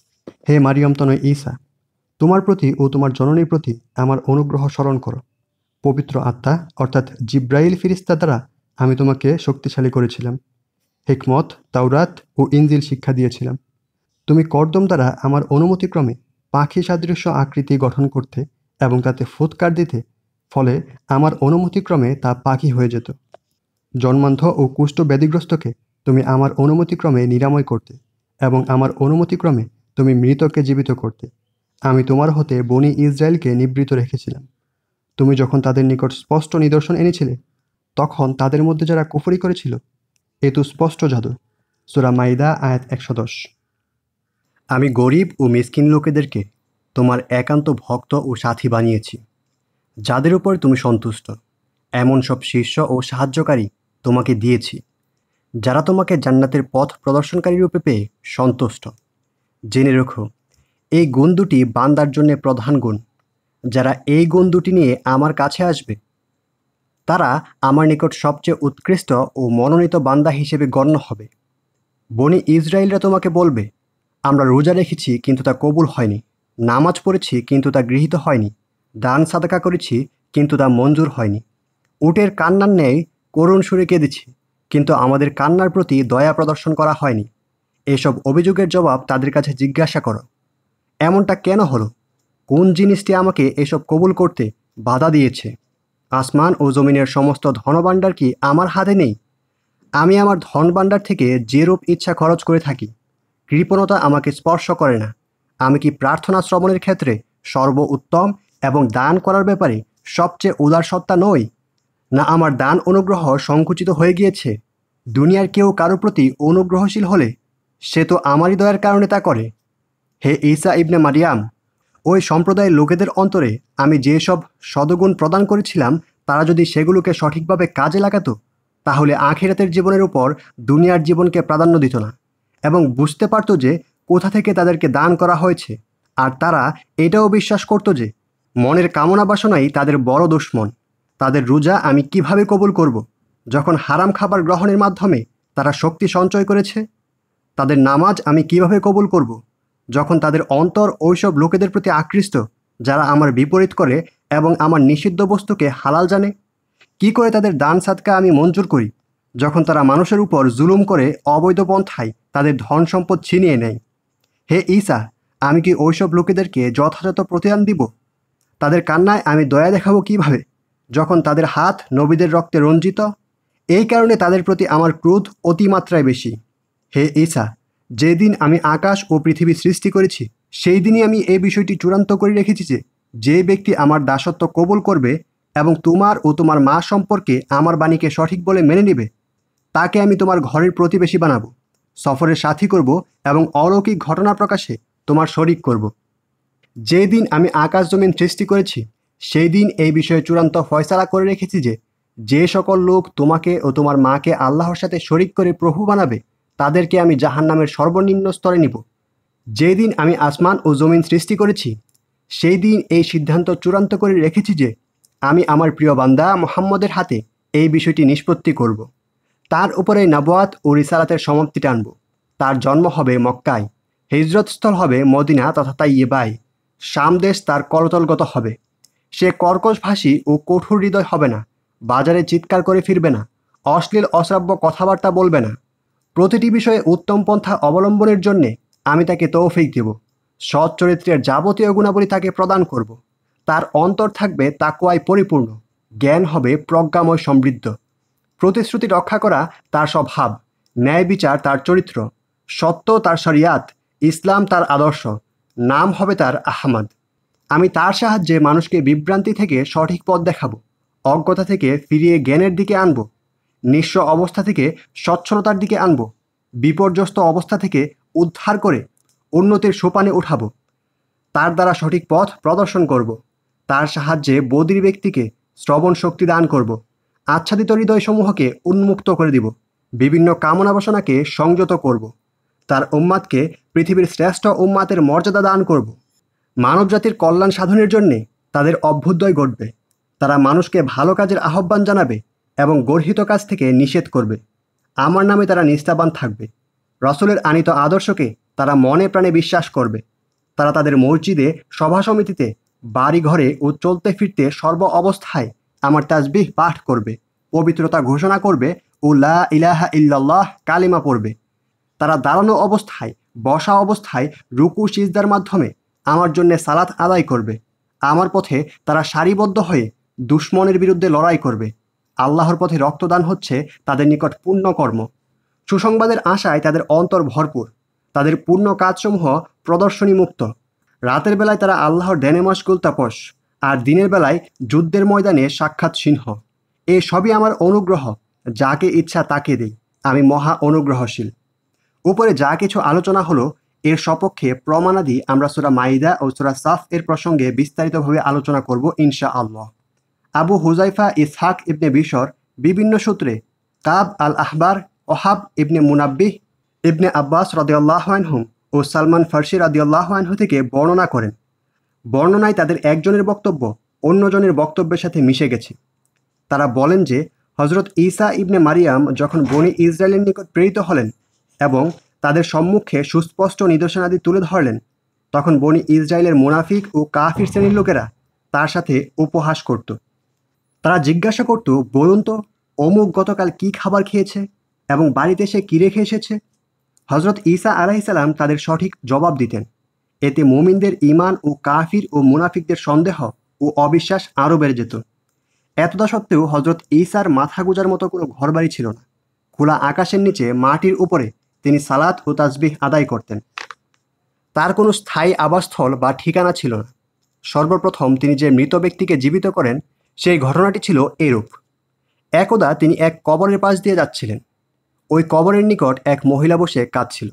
হে মারিয়ম তনয় ঈসা, তোমার প্রতি ও তোমার জননীর প্রতি আমার অনুগ্রহ স্মরণ করো। পবিত্র আত্মা অর্থাৎ জিব্রাইল ফিরিস্তা দ্বারা আমি তোমাকে শক্তিশালী করেছিলাম। হিকমত, তাওরাত ও ইনজিল শিক্ষা দিয়েছিলাম। তুমি কর্দম দ্বারা আমার অনুমতিক্রমে পাখি সাদৃশ্য আকৃতি গঠন করতে এবং তাতে ফুৎকার দিতে, ফলে আমার অনুমতিক্রমে তা পাখি হয়ে যেত। জন্মান্ধ ও কুষ্ঠ ব্যাধিগ্রস্তকে তুমি আমার অনুমতিক্রমে নিরাময় করতে এবং আমার অনুমতিক্রমে তুমি মৃতকে জীবিত করতে। আমি তোমার হতে বনি ইসরায়েলকে নিবৃত রেখেছিলাম। তুমি যখন তাদের নিকট স্পষ্ট নিদর্শন এনেছিলে, তখন তাদের মধ্যে যারা কুফরি করেছিল। এ তো স্পষ্ট জাদু। সূরা মাইদা আয়াত ১১০। আমি গরিব ও মিসকিন লোকেদেরকে তোমার একান্ত ভক্ত ও সাথী বানিয়েছি, যাদের উপর তুমি সন্তুষ্ট। এমন সব শিষ্য ও সাহায্যকারী তোমাকে দিয়েছি, যারা তোমাকে জান্নাতের পথ প্রদর্শনকারী রূপে পেয়ে সন্তুষ্ট। জেনে রেখো, এই গুণ দুটি বান্দার জন্য প্রধান গুণ। যারা এই গুণ দুটি নিয়ে আমার কাছে আসবে, তারা আমার নিকট সবচেয়ে উৎকৃষ্ট ও মনোনীত বান্দা হিসেবে গণ্য হবে। বনি ইসরায়েলরা তোমাকে বলবে, আমরা রোজা রেখেছি কিন্তু তা কবুল হয়নি, নামাজ পড়েছি কিন্তু তা গৃহীত হয়নি, দান সাদাকা করেছি কিন্তু তা মঞ্জুর হয়নি, উটের কান্নার ন্যায় করুণ সুরে কেঁদেছি কিন্তু আমাদের কান্নার প্রতি দয়া প্রদর্শন করা হয়নি। এসব অভিযোগের জবাব তাদের কাছে জিজ্ঞাসা করো। এমনটা কেন হলো? কোন জিনিসটি আমাকে এসব কবুল করতে বাধা দিয়েছে? আসমান ও জমিনের সমস্ত ধনভাণ্ডার কি আমার হাতে নেই? আমি আমার ধনভাণ্ডার থেকে যেরূপ ইচ্ছা খরচ করে থাকি। কৃপণতা আমাকে স্পর্শ করে না। আমি কি প্রার্থনা শ্রবণের ক্ষেত্রে সর্ব উত্তম এবং দান করার ব্যাপারে সবচেয়ে উদার সত্তা নই? না আমার দান অনুগ্রহ সংকুচিত হয়ে গিয়েছে? দুনিয়ার কেউ কারো প্রতি অনুগ্রহশীল হলে সে তো আমারই দয়ার কারণে তা করে। হে ঈসা ইবনে মারিয়াম, ওই সম্প্রদায়ের লোকেদের অন্তরে আমি যেসব সদগুণ প্রদান করেছিলাম, তারা যদি সেগুলোকে সঠিকভাবে কাজে লাগাতো, তাহলে আখিরাতের জীবনের উপর দুনিয়ার জীবনকে প্রাধান্য দিত না এবং বুঝতে পারত যে কোথা থেকে তাদেরকে দান করা হয়েছে। আর তারা এটাও বিশ্বাস করত যে মনের কামনা বাসনাই তাদের বড় দুশমন। তাদের রোজা আমি কিভাবে কবুল করব, যখন হারাম খাবার গ্রহণের মাধ্যমে তারা শক্তি সঞ্চয় করেছে? তাদের নামাজ আমি কিভাবে কবুল করব, যখন তাদের অন্তর ওইসব লোকেদের প্রতি আকৃষ্ট যারা আমার বিপরীত করে এবং আমার নিষিদ্ধ বস্তুকে হালাল জানে? কি করে তাদের দান সাদকা আমি মঞ্জুর করি, যখন তারা মানুষের উপর জুলুম করে অবৈধ পন্থায় তাদের ধন সম্পদ ছিনিয়ে নেয়? হে ঈসা, আমি কি ওইসব লোকেদেরকে যথাযথ প্রতিদান দিব? তাদের কান্নায় আমি দয়া দেখাবো কিভাবে, যখন তাদের হাত নবীদের রক্তে রঞ্জিত? এই কারণে তাদের প্রতি আমার ক্রোধ অতিমাত্রায় বেশি। হে ঈসা, যেদিন আমি আকাশ ও পৃথিবী সৃষ্টি করেছি, সেই দিনই আমি এই বিষয়টি চূড়ান্ত করে রেখেছি যে যে ব্যক্তি আমার দাসত্ব কবুল করবে এবং তোমার ও তোমার মা সম্পর্কে আমার বাণীকে সঠিক বলে মেনে নেবে, তাকে আমি তোমার ঘরের প্রতিবেশী বানাবো, সফরের সাথী করব এবং অলৌকিক ঘটনা প্রকাশে তোমার শরিক করব। যেদিন আমি আকাশ জমিন সৃষ্টি করেছি, সেই দিন এই বিষয়ে চূড়ান্ত ফয়সালা করে রেখেছি যে যে সকল লোক তোমাকে ও তোমার মাকে আল্লাহর সাথে শরিক করে প্রভু বানাবে, তাদেরকে আমি জাহান্নামের সর্বনিম্ন স্তরে নিব। যেদিন আমি আসমান ও জমিন সৃষ্টি করেছি, সেই দিন এই সিদ্ধান্ত চূড়ান্ত করে রেখেছি যে আমি আমার প্রিয় বান্দা মুহাম্মদের হাতে এই বিষয়টি নিষ্পত্তি করব। তার উপরে নবুয়াত ও রিসালাতের সমাপ্তি টানব। তার জন্ম হবে মক্কায়, হিজরতস্থল হবে মদিনা তথা তাইয়্যিবায়। শাম দেশ তার করতলগত হবে। সে কর্কশভাষী ও কঠোর হৃদয় হবে না, বাজারে চিৎকার করে ফিরবে না, অশ্লীল অশ্রাব্য কথাবার্তা বলবে না। প্রতিটি বিষয়ে উত্তম পন্থা অবলম্বনের জন্যে আমি তাকে তৌফিক দেব। সৎ চরিত্রের যাবতীয় গুণাবলী তাকে প্রদান করব। তার অন্তর থাকবে তাকওয়ায় পরিপূর্ণ, জ্ঞান হবে প্রজ্ঞাময় সমৃদ্ধ। প্রতিশ্রুতি রক্ষা করা তার স্বভাব, ন্যায় বিচার তার চরিত্র, সত্য তার শরিয়াত, ইসলাম তার আদর্শ, নাম হবে তার আহমদ। আমি তার সাহায্যে মানুষকে বিভ্রান্তি থেকে সঠিক পথ দেখাবো, অজ্ঞতা থেকে ফিরিয়ে জ্ঞানের দিকে আনব, নিঃস্ব অবস্থা থেকে সচ্ছলতার দিকে আনব, বিপর্যস্ত অবস্থা থেকে উদ্ধার করে উন্নতির সোপানে উঠাবো। তার দ্বারা সঠিক পথ প্রদর্শন করব। তার সাহায্যে বধির ব্যক্তিকে শ্রবণ শক্তি দান করব। আচ্ছাদিত হৃদয়সমূহকে উন্মুক্ত করে দিব। বিভিন্ন কামনা বাসনাকে সংযত করব। তার উম্মাতকে পৃথিবীর শ্রেষ্ঠ উম্মাতের মর্যাদা দান করব। মানবজাতির কল্যাণ সাধনের জন্যে তাদের অভ্যুদয় ঘটবে। তারা মানুষকে ভালো কাজের আহ্বান জানাবে এবং গর্হিত কাজ থেকে নিষেধ করবে। আমার নামে তারা নিস্তাবান থাকবে। রসুলের আনিত আদর্শকে তারা মনে প্রাণে বিশ্বাস করবে। তারা তাদের মসজিদে, সভা সমিতিতে, বাড়ি ঘরে ও চলতে ফিরতে সর্ব অবস্থায় আমার তাসবিহ পাঠ করবে, পবিত্রতা ঘোষণা করবে ও লা ইলাহা ইল্লাল্লাহ কালিমা পড়বে। তারা দাঁড়ানো অবস্থায়, বসা অবস্থায়, রুকু সিজদার মাধ্যমে আমার জন্যে সালাত আদায় করবে। আমার পথে তারা সারিবদ্ধ হয়ে দুশমনের বিরুদ্ধে লড়াই করবে। আল্লাহর পথে রক্তদান হচ্ছে তাদের নিকট পুণ্যকর্ম। সুসংবাদের আশায় তাদের অন্তর ভরপুর। তাদের পূর্ণ কাজসমূহ প্রদর্শনী মুক্ত। রাতের বেলায় তারা আল্লাহর ধ্যানে মশগুল তাপস, আর দিনের বেলায় যুদ্ধের ময়দানে সাক্ষাৎ সিংহ। এ সবই আমার অনুগ্রহ, যাকে ইচ্ছা তাকে দেই, আমি মহা অনুগ্রহশীল। উপরে যা কিছু আলোচনা হলো এর সপক্ষে প্রমাণাদি আমরা সূরা মাইদা ও সূরা সাফ এর প্রসঙ্গে বিস্তারিতভাবে আলোচনা করব ইনশাআল্লাহ। আবু হুজাইফা ইসহাক ইবনে বিশর বিভিন্ন সূত্রে কাব আল আহবার, ওহাব ইবনে মুনাব্বিহ, ইবনে আব্বাস রাদিয়াল্লাহু আনহুম ও সালমান ফার্সি রাদিয়াল্লাহু আনহু থেকে বর্ণনা করেন। বর্ণনায় তাদের একজনের বক্তব্য অন্যজনের বক্তব্যের সাথে মিশে গেছে। তারা বলেন যে হজরত ঈসা ইবনে মারিয়াম যখন বনি ইসরায়েলের নিকট প্রেরিত হলেন এবং তাদের সম্মুখে সুস্পষ্ট নিদর্শনাদি তুলে ধরলেন, তখন বনি ইসরায়েলের মুনাফিক ও কাফির শ্রেণীর লোকেরা তার সাথে উপহাস করত। তারা জিজ্ঞাসা করত, বলুন তো, অমুক গতকাল কি খাবার খেয়েছে এবং বাড়িতে সে কী রেখে এসেছে? হজরত ঈসা আলাইহিসসালাম তাদের সঠিক জবাব দিতেন। এতে মুমিনদের ঈমান ও কাফির ও মুনাফিকদের সন্দেহ ও অবিশ্বাস আরও বেড়ে যেত। এতদা সত্ত্বেও হজরত ঈসার মাথা গোঁজার মতো কোনো ঘরবাড়ি ছিল না। খোলা আকাশের নিচে মাটির উপরে তিনি সালাত ও তাসবিহ আদায় করতেন। তার কোনো স্থায়ী আবাসস্থল বা ঠিকানা ছিল না। সর্বপ্রথম তিনি যে মৃত ব্যক্তিকে জীবিত করেন সেই ঘটনাটি ছিল এরূপ। একদা তিনি এক কবরের পাশ দিয়ে যাচ্ছিলেন। ওই কবরের নিকট এক মহিলা বসে কাঁদছিল।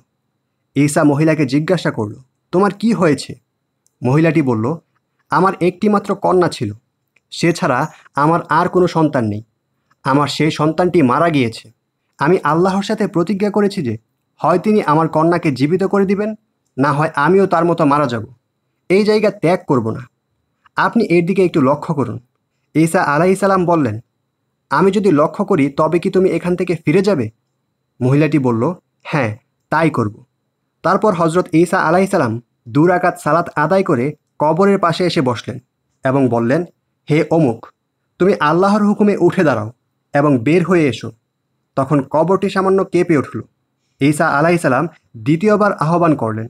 ঈসা মহিলাকে জিজ্ঞাসা করল, তোমার কি হয়েছে? মহিলাটি বলল, আমার একটি মাত্র কন্যা ছিল, সে ছাড়া আমার আর কোনো সন্তান নেই। আমার সেই সন্তানটি মারা গিয়েছে। আমি আল্লাহর সাথে প্রতিজ্ঞা করেছি যে হয় তিনি আমার কন্যাকে জীবিত করে দিবেন, না হয় আমিও তার মতো মারা যাব। এই জায়গা ত্যাগ করব না। আপনি এর দিকে একটু লক্ষ্য করুন। ঈসা আলাইহিসসালাম বললেন, আমি যদি লক্ষ্য করি তবে কি তুমি এখান থেকে ফিরে যাবে? মহিলাটি বলল, হ্যাঁ, তাই করব। তারপর হজরত ঈসা আলাইহিসসালাম 2 রাকাত সালাত আদায় করে কবরের পাশে এসে বসলেন এবং বললেন, হে অমুক, তুমি আল্লাহর হুকুমে উঠে দাঁড়াও এবং বের হয়ে এসো। তখন কবরটি সামান্য কেঁপে উঠল। ঈসা আলাইহিসসালাম দ্বিতীয়বার আহ্বান করলেন।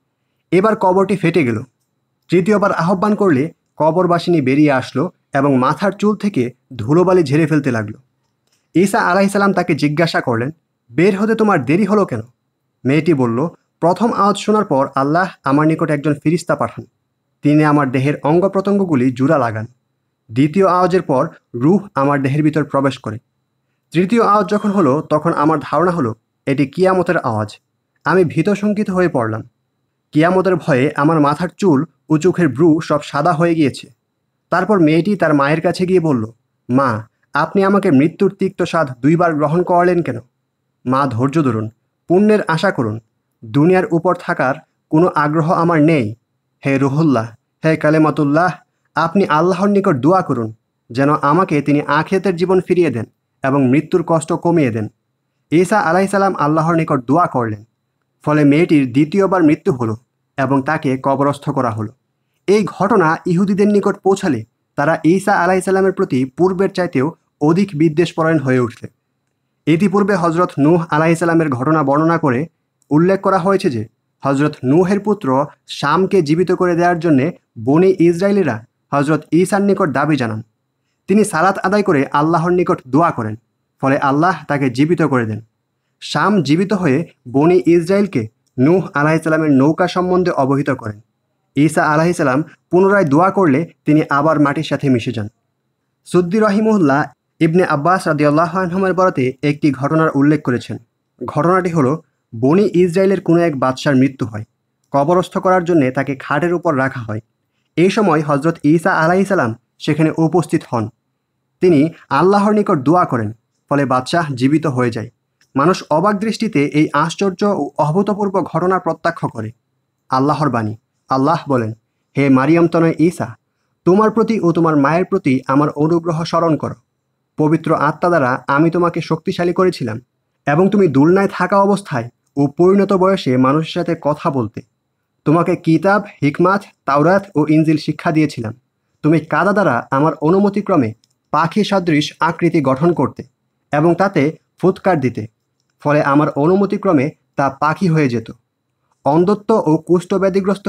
এবার কবরটি ফেটে গেল। তৃতীয়বার আহ্বান করলে কবরবাসিনী বেরিয়ে আসলো এবং মাথার চুল থেকে ধুলোবালি ঝেড়ে ফেলতে লাগলো। ঈসা আলাইহিসসালাম তাকে জিজ্ঞাসা করলেন, বের হতে তোমার দেরি হলো কেন? মেয়েটি বলল, প্রথম আওয়াজ শোনার পর আল্লাহ আমার নিকট একজন ফিরিস্তা পাঠান। তিনি আমার দেহের অঙ্গ প্রত্যঙ্গগুলি জোড়া লাগান। দ্বিতীয় আওয়াজের পর রূহ আমার দেহের ভিতর প্রবেশ করে। তৃতীয় আওয়াজ যখন হলো তখন আমার ধারণা হলো এটি কিয়ামতের আওয়াজ। আমি ভীতশঙ্কিত হয়ে পড়লাম। কিয়ামতের ভয়ে আমার মাথার চুল ও চোখের ব্রু সব সাদা হয়ে গিয়েছে। তারপর মেয়েটি তার মায়ের কাছে গিয়ে বলল, মা, আপনি আমাকে মৃত্যুর তিক্ত স্বাদ 2 বার গ্রহণ করালেন কেন? মা, ধৈর্য ধরুন, পুণ্যের আশা করুন। দুনিয়ার উপর থাকার কোনো আগ্রহ আমার নেই। হে রুহুল্লাহ, হে কালেমাতুল্লাহ, আপনি আল্লাহর নিকট দোয়া করুন যেন আমাকে তিনি আখিরাতের জীবন ফিরিয়ে দেন এবং মৃত্যুর কষ্ট কমিয়ে দেন। ঈসা আলাইহিসসালাম আল্লাহর নিকট দোয়া করলেন। ফলে মেয়েটির দ্বিতীয়বার মৃত্যু হলো এবং তাকে কবরস্থ করা হলো। এই ঘটনা ইহুদিদের নিকট পৌঁছালে তারা ঈসা আলাইহিসসালামের প্রতি পূর্বের চাইতেও অধিক বিদ্বেষপরায়ণ হয়ে উঠলে। ইতিপূর্বে হজরত নূহ আলাইহিসসালামের ঘটনা বর্ণনা করে উল্লেখ করা হয়েছে যে হজরত নূহের পুত্র শামকে জীবিত করে দেওয়ার জন্যে বনি ইসরায়েলিরা হজরত ঈসার নিকট দাবি জানান। তিনি সালাত আদায় করে আল্লাহর নিকট দোয়া করেন। ফলে আল্লাহ তাকে জীবিত করে দেন। শাম জীবিত হয়ে বনি ইসরায়েলকে নূহ আলাইহিসসালামের নৌকা সম্বন্ধে অবহিত করেন। ঈসা আলাইহিসসালাম পুনরায় দোয়া করলে তিনি আবার মাটির সাথে মিশে যান। সুদ্দি রহিমুল্লাহ ইবনে আব্বাস রাদিয়াল্লাহু আনহুমের বরাতে একটি ঘটনার উল্লেখ করেছেন। ঘটনাটি হলো, বনি ইসরায়েলের কোনো এক বাদশার মৃত্যু হয়। কবরস্থ করার জন্যে তাকে খাটের উপর রাখা হয়। এই সময় হজরত ঈসা আলাইহিসসালাম সেখানে উপস্থিত হন। তিনি আল্লাহর নিকট দোয়া করেন। ফলে বাদশাহ জীবিত হয়ে যায়। মানুষ অবাক দৃষ্টিতে এই আশ্চর্য ও অভূতপূর্ব ঘটনা প্রত্যক্ষ করে। আল্লাহর বাণী, আল্লাহ বলেন, হে মারিয়াম তনয় ঈসা, তোমার প্রতি ও তোমার মায়ের প্রতি আমার অনুগ্রহ স্মরণ করো। পবিত্র আত্মা দ্বারা আমি তোমাকে শক্তিশালী করেছিলাম এবং তুমি দুলনায় থাকা অবস্থায় ও পরিণত বয়সে মানুষের সাথে কথা বলতে। তোমাকে কিতাব, হিকমাত, তাওরাত ও ইনজিল শিক্ষা দিয়েছিলাম। তুমি কাদা দ্বারা আমার অনুমতিক্রমে পাখি সদৃশ আকৃতি গঠন করতে এবং তাতে ফুৎকার দিতে। ফলে আমার অনুমতিক্রমে তা পাখি হয়ে যেত। অন্ধত্ব ও কুষ্ঠব্যাধিগ্রস্তকে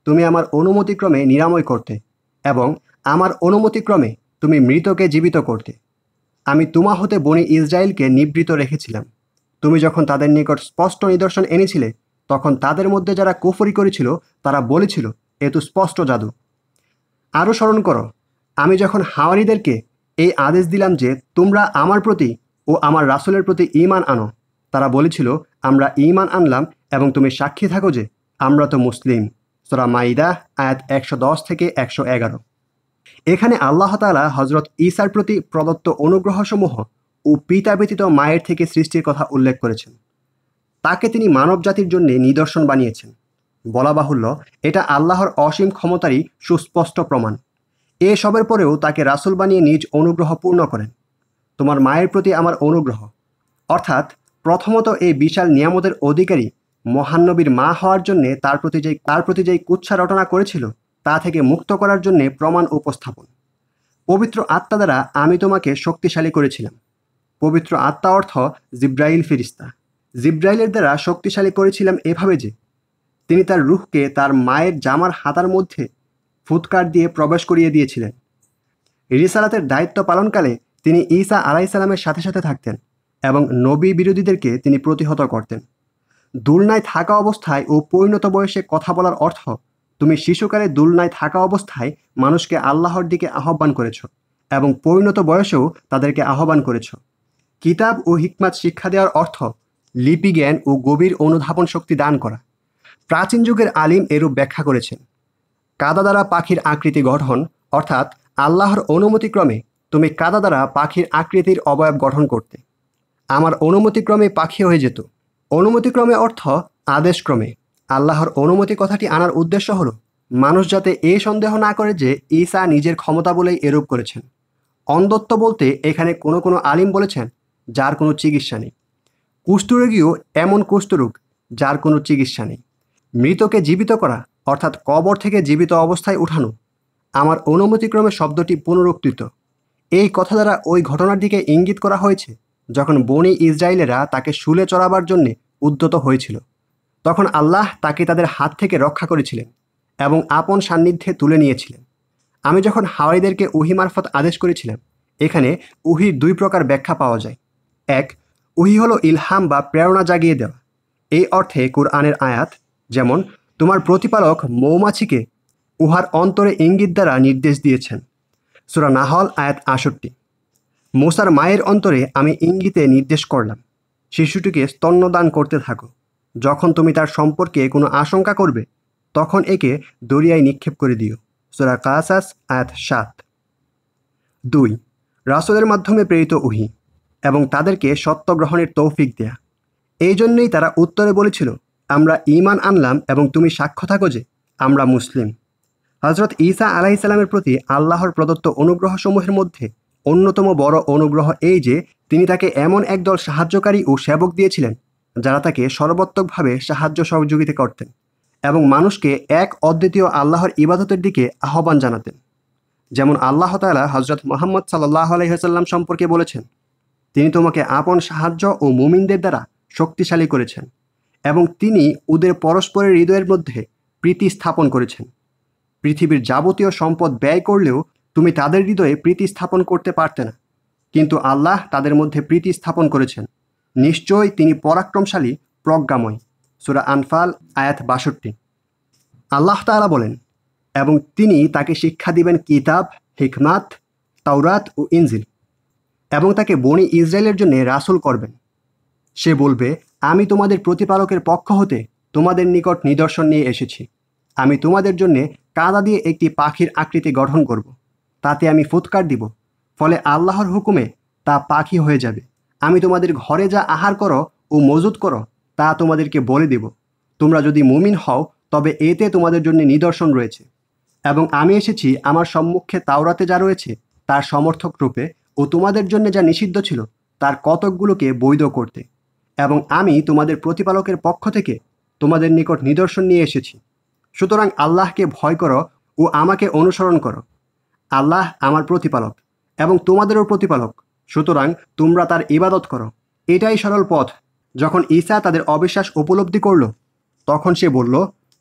তুমি আমার অনুমতিক্রমে নিরাময় করতে এবং আমার অনুমতিক্রমে তুমি মৃতকে জীবিত করতে। আমি তোমা হতে বনি ইসরায়েলকে নিবৃত রেখেছিলাম। তুমি যখন তাদের নিকট স্পষ্ট নিদর্শন এনেছিলে, তখন তাদের মধ্যে যারা কুফরি করেছিল তারা বলেছিল, এ তো স্পষ্ট জাদু। আরও স্মরণ করো, আমি যখন হাওয়ারীদেরকে এই আদেশ দিলাম যে তোমরা আমার প্রতি ও আমার রাসূলের প্রতি ঈমান আনো, তারা বলেছিল, আমরা ঈমান আনলাম এবং তুমি সাক্ষী থাকো যে আমরা তো মুসলিম। সূরা মাইদা আয়াত 110 থেকে 111। এখানে আল্লাহ তাআলা হযরত ঈসার প্রতি প্রদত্ত অনুগ্রহসমূহ ও পিতা ব্যতীত মায়ের থেকে সৃষ্টির কথা উল্লেখ করেছেন। তাকে তিনি মানবজাতির জন্য নিদর্শন বানিয়েছেন। বলা বাহুল্য, এটা আল্লাহর অসীম ক্ষমতারই সুস্পষ্ট প্রমাণ। এসবের পরেও তাকে রাসূল বানিয়ে নিজ অনুগ্রহ পূর্ণ করেন। তোমার মায়ের প্রতি আমার অনুগ্রহ, অর্থাৎ প্রথমত এই বিশাল নিয়ামতের অধিকারী মহানবীর মা হওয়ার জন্যে তার প্রতি যেই কুৎসা রটনা করেছিল তা থেকে মুক্ত করার জন্যে প্রমাণ উপস্থাপন। পবিত্র আত্মা দ্বারা আমি তোমাকে শক্তিশালী করেছিলাম। পবিত্র আত্মা অর্থ জিব্রাইল ফেরেশতা। জিব্রাইলের দ্বারা শক্তিশালী করেছিলাম এভাবে যে তিনি তার রূহকে তার মায়ের জামার হাতার মধ্যে ফুৎকার দিয়ে প্রবেশ করিয়ে দিয়েছিলেন। রিসালাতের দায়িত্ব পালনকালে তিনি ঈসা আলাইহিসসালামের সাথে সাথে থাকতেন এবং নবী বিরোধীদেরকে তিনি প্রতিহত করতেন। দুলনায় থাকা অবস্থায় ও পরিণত বয়সে কথা বলার অর্থ তুমি শিশুকালে দুলনায় থাকা অবস্থায় মানুষকে আল্লাহর দিকে আহ্বান করেছ এবং পরিণত বয়সেও তাদেরকে আহ্বান করেছ। কিতাব ও হিকমাত শিক্ষা দেওয়ার অর্থ লিপি জ্ঞান ও গভীর অনুধাবন শক্তি দান করা। প্রাচীন যুগের আলিম এরূপ ব্যাখ্যা করেছেন, কাদা দ্বারা পাখির আকৃতি গঠন, অর্থাৎ আল্লাহর অনুমতিক্রমে তুমি কাদা দ্বারা পাখির আকৃতির অবয়ব গঠন করতে। আমার অনুমতিক্রমে পাখি হয়ে যেত। অনুমতিক্রমে অর্থ আদেশক্রমে। আল্লাহর অনুমতি কথাটি আনার উদ্দেশ্য হল মানুষ যাতে এ সন্দেহ না করে যে ঈসা নিজের ক্ষমতা বলেই এরূপ করেছেন। অন্ধত্ব বলতে এখানে কোনো কোনো আলিম বলেছেন যার কোনো চিকিৎসা নেই। কুষ্ঠরোগীও এমন কুষ্ঠরোগ যার কোনো চিকিৎসা নেই। মৃতকে জীবিত করা, অর্থাৎ কবর থেকে জীবিত অবস্থায় উঠানো। আমার অনুমতিক্রমে শব্দটি পুনরুক্তিত। এই কথা দ্বারা ওই ঘটনার দিকে ইঙ্গিত করা হয়েছে যখন বনি ইসরায়েলেরা তাকে শুলে চড়াবার জন্যে উদ্যত হয়েছিল। তখন আল্লাহ তাকে তাদের হাত থেকে রক্ষা করেছিলেন এবং আপন সান্নিধ্যে তুলে নিয়েছিলেন। আমি যখন হাওয়ারীদেরকে ওহী মারফত আদেশ করেছিলাম, এখানে ওহীর দুই প্রকার ব্যাখ্যা পাওয়া যায়। এক, ওহী হলো ইলহাম বা প্রেরণা জাগিয়ে দেওয়া। এই অর্থে কুরআনের আয়াত যেমন তোমার প্রতিপালক মৌমাছিকে উহার অন্তরে ইঙ্গিত দ্বারা নির্দেশ দিয়েছেন, সূরা নাহল আয়াত ৬৮। মূসার মায়ের অন্তরে আমি ইঙ্গিতে নির্দেশ করলাম, শিশুটিকে স্তন্যদান করতে থাকো। যখন তুমি তার সম্পর্কে কোনো আশঙ্কা করবে তখন একে দরিয়ায় নিক্ষেপ করে দিও, সূরা কাসাস আয়াত ৭। ২, রাসূলের মাধ্যমে প্রেরিত ওহী এবং তাদেরকে সত্য গ্রহণের তৌফিক দেয়া। এই জন্যই তারা উত্তরে বলেছিল, আমরা ঈমান আনলাম এবং তুমি সাক্ষ্য থাকো যে আমরা মুসলিম। হযরত ঈসা আলাইহিসসালামের প্রতি আল্লাহর প্রদত্ত অনুগ্রহসমূহের মধ্যে অন্যতম বড় অনুগ্রহ এই যে তিনি তাকে এমন একদল সাহায্যকারী ও সেবক দিয়েছিলেন যারা তাকে সর্বাত্মকভাবে সাহায্য সহযোগিতা করতেন এবং মানুষকে এক অদ্বিতীয় আল্লাহর ইবাদতের দিকে আহ্বান জানাতেন। যেমন আল্লাহ তাআলা হযরত মুহাম্মদ সাল্লাল্লাহু আলাইহি ওয়াসাল্লাম সম্পর্কে বলেছেন, তিনি তোমাকে আপন সাহায্য ও মুমিনদের দ্বারা শক্তিশালী করেছেন এবং তিনি ওদের পরস্পরের হৃদয়ের মধ্যে প্রীতি স্থাপন করেছেন। পৃথিবীর যাবতীয় সম্পদ ব্যয় করলেও তুমি তাদের হৃদয়ে প্রীতি স্থাপন করতে পারতে না, কিন্তু আল্লাহ তাদের মধ্যে প্রীতি স্থাপন করেছেন। নিশ্চয় তিনি পরাক্রমশালী, প্রজ্ঞাময়। সূরা আনফাল আয়াত ৬২। আল্লাহ তাআলা বলেন, এবং তিনি তাকে শিক্ষা দিবেন কিতাব, হিকমাত, তাওরাত ও ইনজিল, এবং তাকে বনি ইসরায়েলের জন্য রাসূল করবেন। সে বলবে, আমি তোমাদের প্রতিপালকের পক্ষ হতে তোমাদের নিকট নিদর্শন নিয়ে এসেছি। আমি তোমাদের জন্য কাদা দিয়ে একটি পাখির আকৃতি গঠন করব। তাতে আমি ফুৎকার দিব, ফলে আল্লাহর হুকুমে তা পাখি হয়ে যাবে। আমি তোমাদের ঘরে যা আহার করো ও মজুদ করো তা তোমাদেরকে বলে দেব। তোমরা যদি মুমিন হও তবে এতে তোমাদের জন্য নিদর্শন রয়েছে। এবং আমি এসেছি আমার সম্মুখে তাওরাতে যা রয়েছে তার সমর্থক রূপে ও তোমাদের জন্য যা নিষিদ্ধ ছিল তার কতকগুলোকে বৈধ করতে। এবং আমি তোমাদের প্রতিপালকের পক্ষ থেকে তোমাদের নিকট নিদর্শন নিয়ে এসেছি। সুতরাং আল্লাহকে ভয় করো ও আমাকে অনুসরণ করো। আল্লাহ আমার প্রতিপালক এবং তোমাদেরও প্রতিপালক, সুতরাং তোমরা তার ইবাদত করো। এটাই সরল পথ। যখন ঈসা তাদের অবিশ্বাস উপলব্ধি করল তখন সে বলল,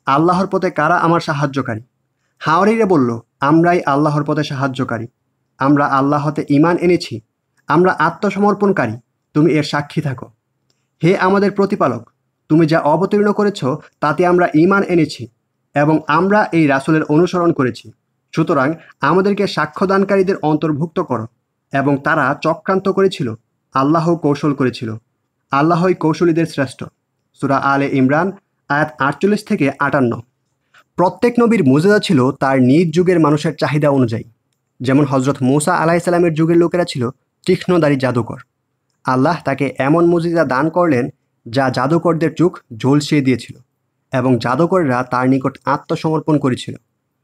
আল্লাহর পথে কারা আমার সাহায্যকারী? হাওয়ারীরা বলল, আমরাই আল্লাহর পথে সাহায্যকারী। আমরা আল্লাহতে ঈমান এনেছি। আমরা আত্মসমর্পণকারী। তুমি এর সাক্ষী থাকো। হে আমাদের প্রতিপালক, তুমি যা অবতীর্ণ করেছ তাতে আমরা ঈমান এনেছি এবং আমরা এই রাসূলের অনুসরণ করেছি। সুতরাং আমাদেরকে সাক্ষ্যদানকারীদের অন্তর্ভুক্ত করো। এবং তারা চক্রান্ত করেছিল, আল্লাহ কৌশল করেছিল। আল্লাহই কৌশলীদের শ্রেষ্ঠ। সূরা আলে ইমরান আয়াত ৪৮ থেকে ৫৮। প্রত্যেক নবীর মুজিজা ছিল তার নিজ যুগের মানুষের চাহিদা অনুযায়ী। যেমন হযরত মূসা আলাইহিস সালামের যুগের লোকেরা ছিল তীক্ষ্ণদারী জাদুকর। আল্লাহ তাকে এমন মুজিজা দান করলেন যা জাদুকরদের চোখ ঝলসিয়ে দিয়েছিল এবং জাদুকররা তার নিকট আত্মসমর্পণ করেছিল।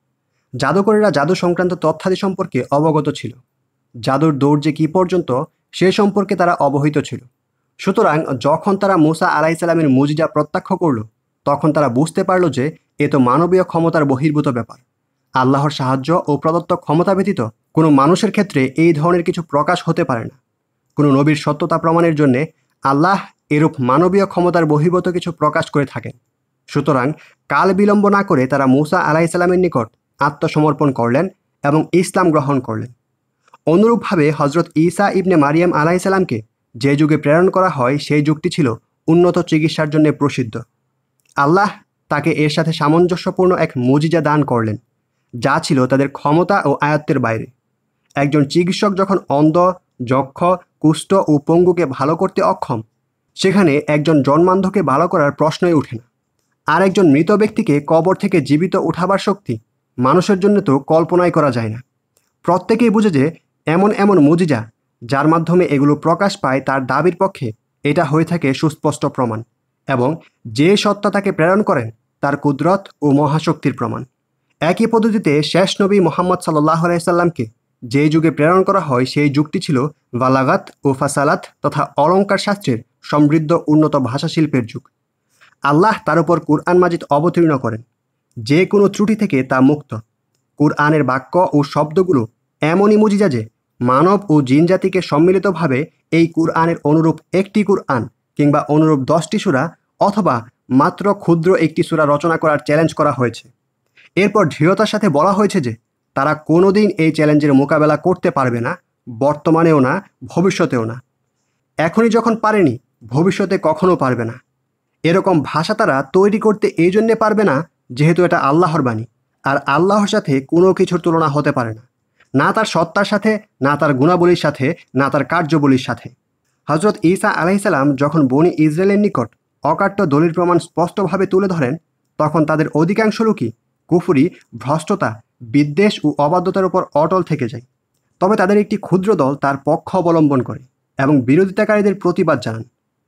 জাদুকরেরা জাদু সংক্রান্ত তথ্যাদি সম্পর্কে অবগত ছিল। জাদুর দৌড় যে কী পর্যন্ত সে সম্পর্কে তারা অবহিত ছিল। সুতরাং যখন তারা মূসা আলাইহিস সালামের মুজিজা প্রত্যাখ্য করল, তখন তারা বুঝতে পারল যে এ তো মানবীয় ক্ষমতার বহির্ভূত ব্যাপার। আল্লাহর সাহায্য ও প্রদত্ত ক্ষমতা ব্যতীত কোনো মানুষের ক্ষেত্রে এই ধরনের কিছু প্রকাশ হতে পারে না। কোনো নবীর সত্যতা প্রমাণের জন্যে আল্লাহ এরূপ মানবীয় ক্ষমতার বহির্ভূত কিছু প্রকাশ করে থাকেন। সুতরাং কাল বিলম্ব না করে তারা মূসা আলাইহিস সালামের নিকট আত্মসমর্পণ করলেন এবং ইসলাম গ্রহণ করলেন। অনুরূপভাবে হযরত ঈসা ইবনে মারিয়াম আলাইহিস সালামকে যে যুগে প্রেরণ করা হয় সেই যুগটি ছিল উন্নত চিকিৎসার জন্য প্রসিদ্ধ। আল্লাহ তাকে এর সাথে সামঞ্জস্যপূর্ণ এক মুজিজা দান করলেন, যা ছিল তাদের ক্ষমতা ও আয়ত্তের বাইরে। একজন চিকিৎসক যখন অন্ধ, যক্ষ, কুষ্ঠ ও পঙ্গুকে ভালো করতে অক্ষম, সেখানে একজন জন্মান্ধকে ভালো করার প্রশ্নই ওঠে না। আর একজন মৃত ব্যক্তিকে কবর থেকে জীবিত উঠাবার শক্তি মানুষের জন্য তো কল্পনাই করা যায় না। প্রত্যেকেই বুঝে যে এমন এমন মুজিজা যার মাধ্যমে এগুলো প্রকাশ পায় তার দাবির পক্ষে এটা হয়ে থাকে সুস্পষ্ট প্রমাণ, এবং যে সত্তা তাকে প্রেরণ করেন তার কুদরত ও মহাশক্তির প্রমাণ। একই পদ্ধতিতে শেষ নবী মুহাম্মদ সাল্লাল্লাহু আলাইহি সাল্লামকে যে যুগে প্রেরণ করা হয় সেই যুগটি ছিল বালাগাত ও ফাসালাত তথা অলঙ্কার শাস্ত্রের সমৃদ্ধ উন্নত ভাষা শিল্পের যুগ। আল্লাহ তার উপর কুরআন মাজিদ অবতীর্ণ করেন। যে কোনো ত্রুটি থেকে তা মুক্ত। কুরআনের বাক্য ও শব্দগুলো এমনই মুজিজা যে মানব ও জিন জাতিকে সম্মিলিতভাবে এই কুরআনের অনুরূপ একটি কুরআন কিংবা অনুরূপ 10টি সূরা অথবা মাত্র ক্ষুদ্র একটি সূরা রচনা করার চ্যালেঞ্জ করা হয়েছে। এরপর দৃঢ়তার সাথে বলা হয়েছে যে তারা কোনোদিন এই চ্যালেঞ্জের মোকাবেলা করতে পারবে না, বর্তমানেও না, ভবিষ্যতেও না। এখনই যখন পারেনি, ভবিষ্যতে কখনো পারবে না। এরকম ভাষা তারা তৈরি করতে এই জন্যে পারবে না যেহেতু এটা আল্লাহর বাণী, আর আল্লাহর সাথে কোনো কিছুর তুলনা হতে পারে না, না তার সত্তার সাথে, না তার গুণাবলীর সাথে, না তার কার্যবলীর সাথে। হযরত ঈসা আলাইহিস সালাম যখন বনী ইসরায়েলের নিকট অকাট্য দলিল প্রমাণ স্পষ্টভাবে তুলে ধরেন, তখন তাদের অধিকাংশ লোকই কুফরি, ভ্রষ্টতা, বিদ্বেষ ও অবাধ্যতার উপর অটল থেকে যায়। তবে তাদের একটি ক্ষুদ্র দল তার পক্ষ অবলম্বন করে এবং বিরোধিতাকারীদের প্রতিবাদ জানান।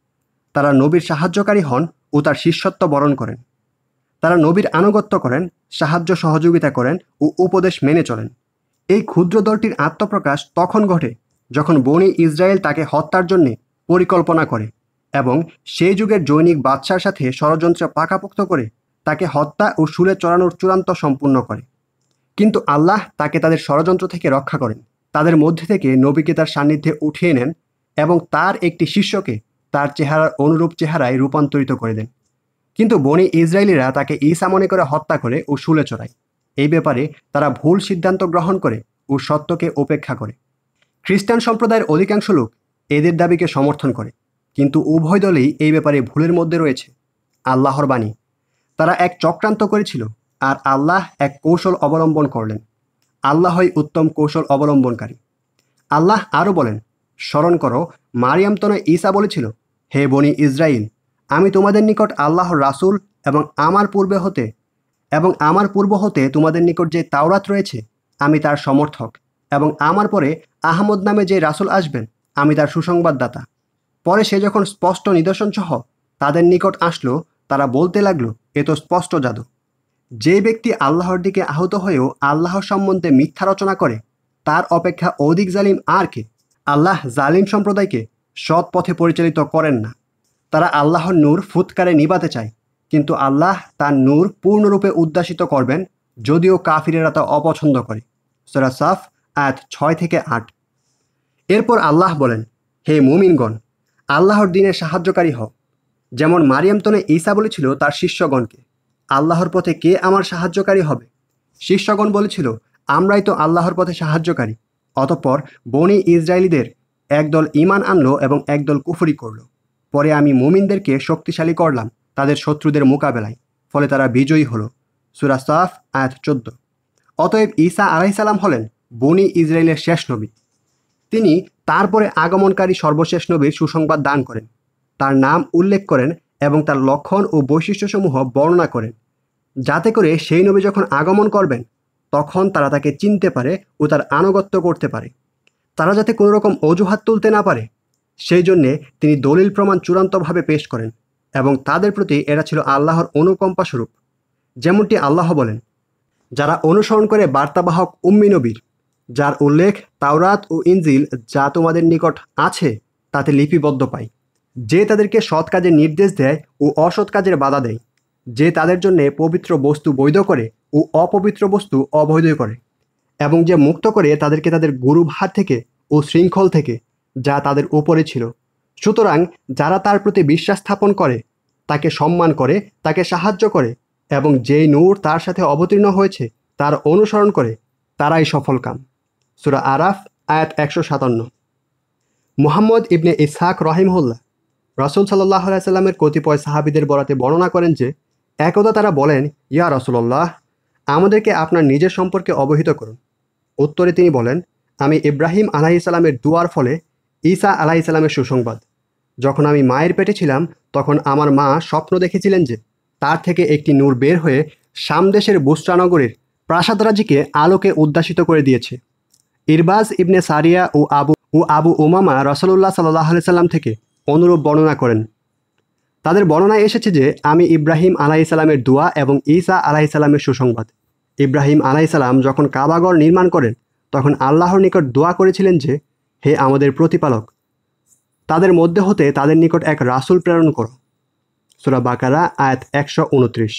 তারা নবীর সাহায্যকারী হন ও তার শিষ্যত্ব বরণ করেন। তারা নবীর আনুগত্য করেন, সাহায্য সহযোগিতা করেন ও উপদেশ মেনে চলেন। এই ক্ষুদ্র দলটির আত্মপ্রকাশ তখন ঘটে যখন বনী ইসরায়েল তাকে হত্যার জন্য পরিকল্পনা করে এবং সেই যুগের জৈনিক বাদশার সাথে ষড়যন্ত্র পাকাপোক্ত করে তাকে হত্যা ও শুলে চড়ানোর চূড়ান্ত সম্পূর্ণ করে। কিন্তু আল্লাহ তাকে তাদের ষড়যন্ত্র থেকে রক্ষা করেন। তাদের মধ্যে থেকে নবীকে তার সান্নিধ্যে উঠিয়ে নেন এবং তার একটি শিষ্যকে তার চেহারার অনুরূপ চেহারায় রূপান্তরিত করে দেন। কিন্তু বনী ইসরায়েলিরা তাকে ঈসা মনে করে হত্যা করে ও শুলে চড়ায়। এই ব্যাপারে তারা ভুল সিদ্ধান্ত গ্রহণ করে ও সত্যকে উপেক্ষা করে। খ্রিস্টান সম্প্রদায়ের অধিকাংশ লোক এদের দাবিকে সমর্থন করে, কিন্তু উভয় দলেই এই ব্যাপারে ভুলের মধ্যে রয়েছে। আল্লাহর বাণী তারা এক চক্রান্ত করেছিল, আর আল্লাহ এক কৌশল অবলম্বন করলেন। আল্লাহই উত্তম কৌশল অবলম্বনকারী। আল্লাহ আরও বলেন, স্মরণ করো, মারিয়াম তনয় ঈসা বলেছিল, হে বনী ইসরাইল, আমি তোমাদের নিকট আল্লাহর রাসূল এবং আমার পূর্ব হতে তোমাদের নিকট যে তাওরাত রয়েছে আমি তার সমর্থক, এবং আমার পরে আহমদ নামে যে রাসূল আসবেন আমি তার সুসংবাদদাতা। পরে সে যখন স্পষ্ট নিদর্শন সহ তাদের নিকট আসলো, তারা বলতে লাগলো, এ তো স্পষ্ট জাদু। যে ব্যক্তি আল্লাহর দিকে আহত হয়েও আল্লাহর সম্বন্ধে মিথ্যা রচনা করে তার অপেক্ষা অধিক জালিম আর কে? আল্লাহ জালিম সম্প্রদায়কে সৎ পথে পরিচালিত করেন না। তারা আল্লাহর নূর ফুৎকারে নিবাতে চায়, কিন্তু আল্লাহ তার নূর পূর্ণরূপে উদ্যাসিত করবেন, যদিও কাফিরেরা তা অপছন্দ করে। সূরা সাফ আয়াত 6 থেকে 8। এরপর আল্লাহ বলেন, হে মুমিনগণ, আল্লাহর দ্বীনের সাহায্যকারী হও। যেমন মারিয়াম তনে ঈসা বলেছিল তার শিষ্যগণকে, আল্লাহর পথে কে আমার সাহায্যকারী হবে? শিষ্যগণ বলেছিল, আমরাই তো আল্লাহর পথে সাহায্যকারী। অতঃপর বনি ইসরায়েলীদের একদল ঈমান আনলো এবং একদল কুফরি করল। পরে আমি মুমিনদেরকে শক্তিশালী করলাম তাদের শত্রুদের মোকাবেলায়, ফলে তারা বিজয়ী হলো। সূরা সাফ আয়াত 14। অতএব ঈসা আলাইহিস সালাম হলেন বনি ইসরায়েলের শেষ নবী। তিনি তারপরে আগমনকারী সর্বশেষ নবীর সুসংবাদ দান করেন, তার নাম উল্লেখ করেন এবং তার লক্ষণ ও বৈশিষ্ট্যসমূহ বর্ণনা করেন, যাতে করে সেই নবী যখন আগমন করবেন তখন তারা তাকে চিনতে পারে ও তার আনুগত্য করতে পারে। তারা যাতে কোনো রকম অজুহাত তুলতে না পারে সেই জন্যে তিনি দলিল প্রমাণ চূড়ান্তভাবে পেশ করেন এবং তাদের প্রতি এরা ছিল আল্লাহর অনুকম্পা স্বরূপ। যেমনটি আল্লাহ বলেন, যারা অনুসরণ করে বার্তাবাহক উম্মি নবীর, যার উল্লেখ তাওরাত ও ইনজিল যা তোমাদের নিকট আছে তাতে লিপিবদ্ধ পাই, যে তাদেরকে সৎ কাজের নির্দেশ দেয় ও অসৎ কাজের বাধা দেয়, যে তাদের জন্য পবিত্র বস্তু বৈধ করে ও অপবিত্র বস্তু অবৈধ করে, এবং যে মুক্ত করে তাদেরকে তাদের গুরুভার থেকে ও শৃঙ্খল থেকে যা তাদের উপরে ছিল। সুতরাং যারা তার প্রতি বিশ্বাস স্থাপন করে, তাকে সম্মান করে, তাকে সাহায্য করে এবং যেই নূর তার সাথে অবতীর্ণ হয়েছে তার অনুসরণ করে, তারাই সফলকাম। সূরা আরাফ আয়াত 157। মুহাম্মদ ইবনে ইসহাক রহিমহুল্লাহ রাসূল সাল্লাল্লাহু আলাইহি সাল্লামের কতিপয় সাহাবীদের বরাতে বর্ণনা করেন যে একদা তারা বলেন, ইয়া রাসূলুল্লাহ, আমাদেরকে আপনার নিজের সম্পর্কে অবহিত করুন। উত্তরে তিনি বলেন, আমি ইব্রাহিম আলাইহিস সালামের দুয়ার ফলে ঈসা আলাইহিস সালামের সুসংবাদ। যখন আমি মায়ের পেটে ছিলাম তখন আমার মা স্বপ্ন দেখেছিলেন যে তার থেকে একটি নূর বের হয়ে শাম দেশের বুসরা নগরীর প্রাসাদরাজিকে আলোকে উদ্যাসিত করে দিয়েছে। ইরবাজ ইবনে সারিয়া ও আবু উমামা রাসূলুল্লাহ সাল্লাল্লাহু আলাইহি সাল্লাম থেকে অনুরূপ বর্ণনা করেন। তাদের বর্ণনায় এসেছে যে আমি ইব্রাহিম আলাইহিস সালামের দোয়া এবং ঈসা আলাইহিস সালামের সুসংবাদ। ইব্রাহিম আলাইহিস সালাম যখন কাবাঘর নির্মাণ করেন তখন আল্লাহর নিকট দোয়া করেছিলেন যে, হে আমাদের প্রতিপালক, তাদের মধ্যে হতে তাদের নিকট এক রাসূল প্রেরণ করো। সূরা বাকারা আয়াত 129।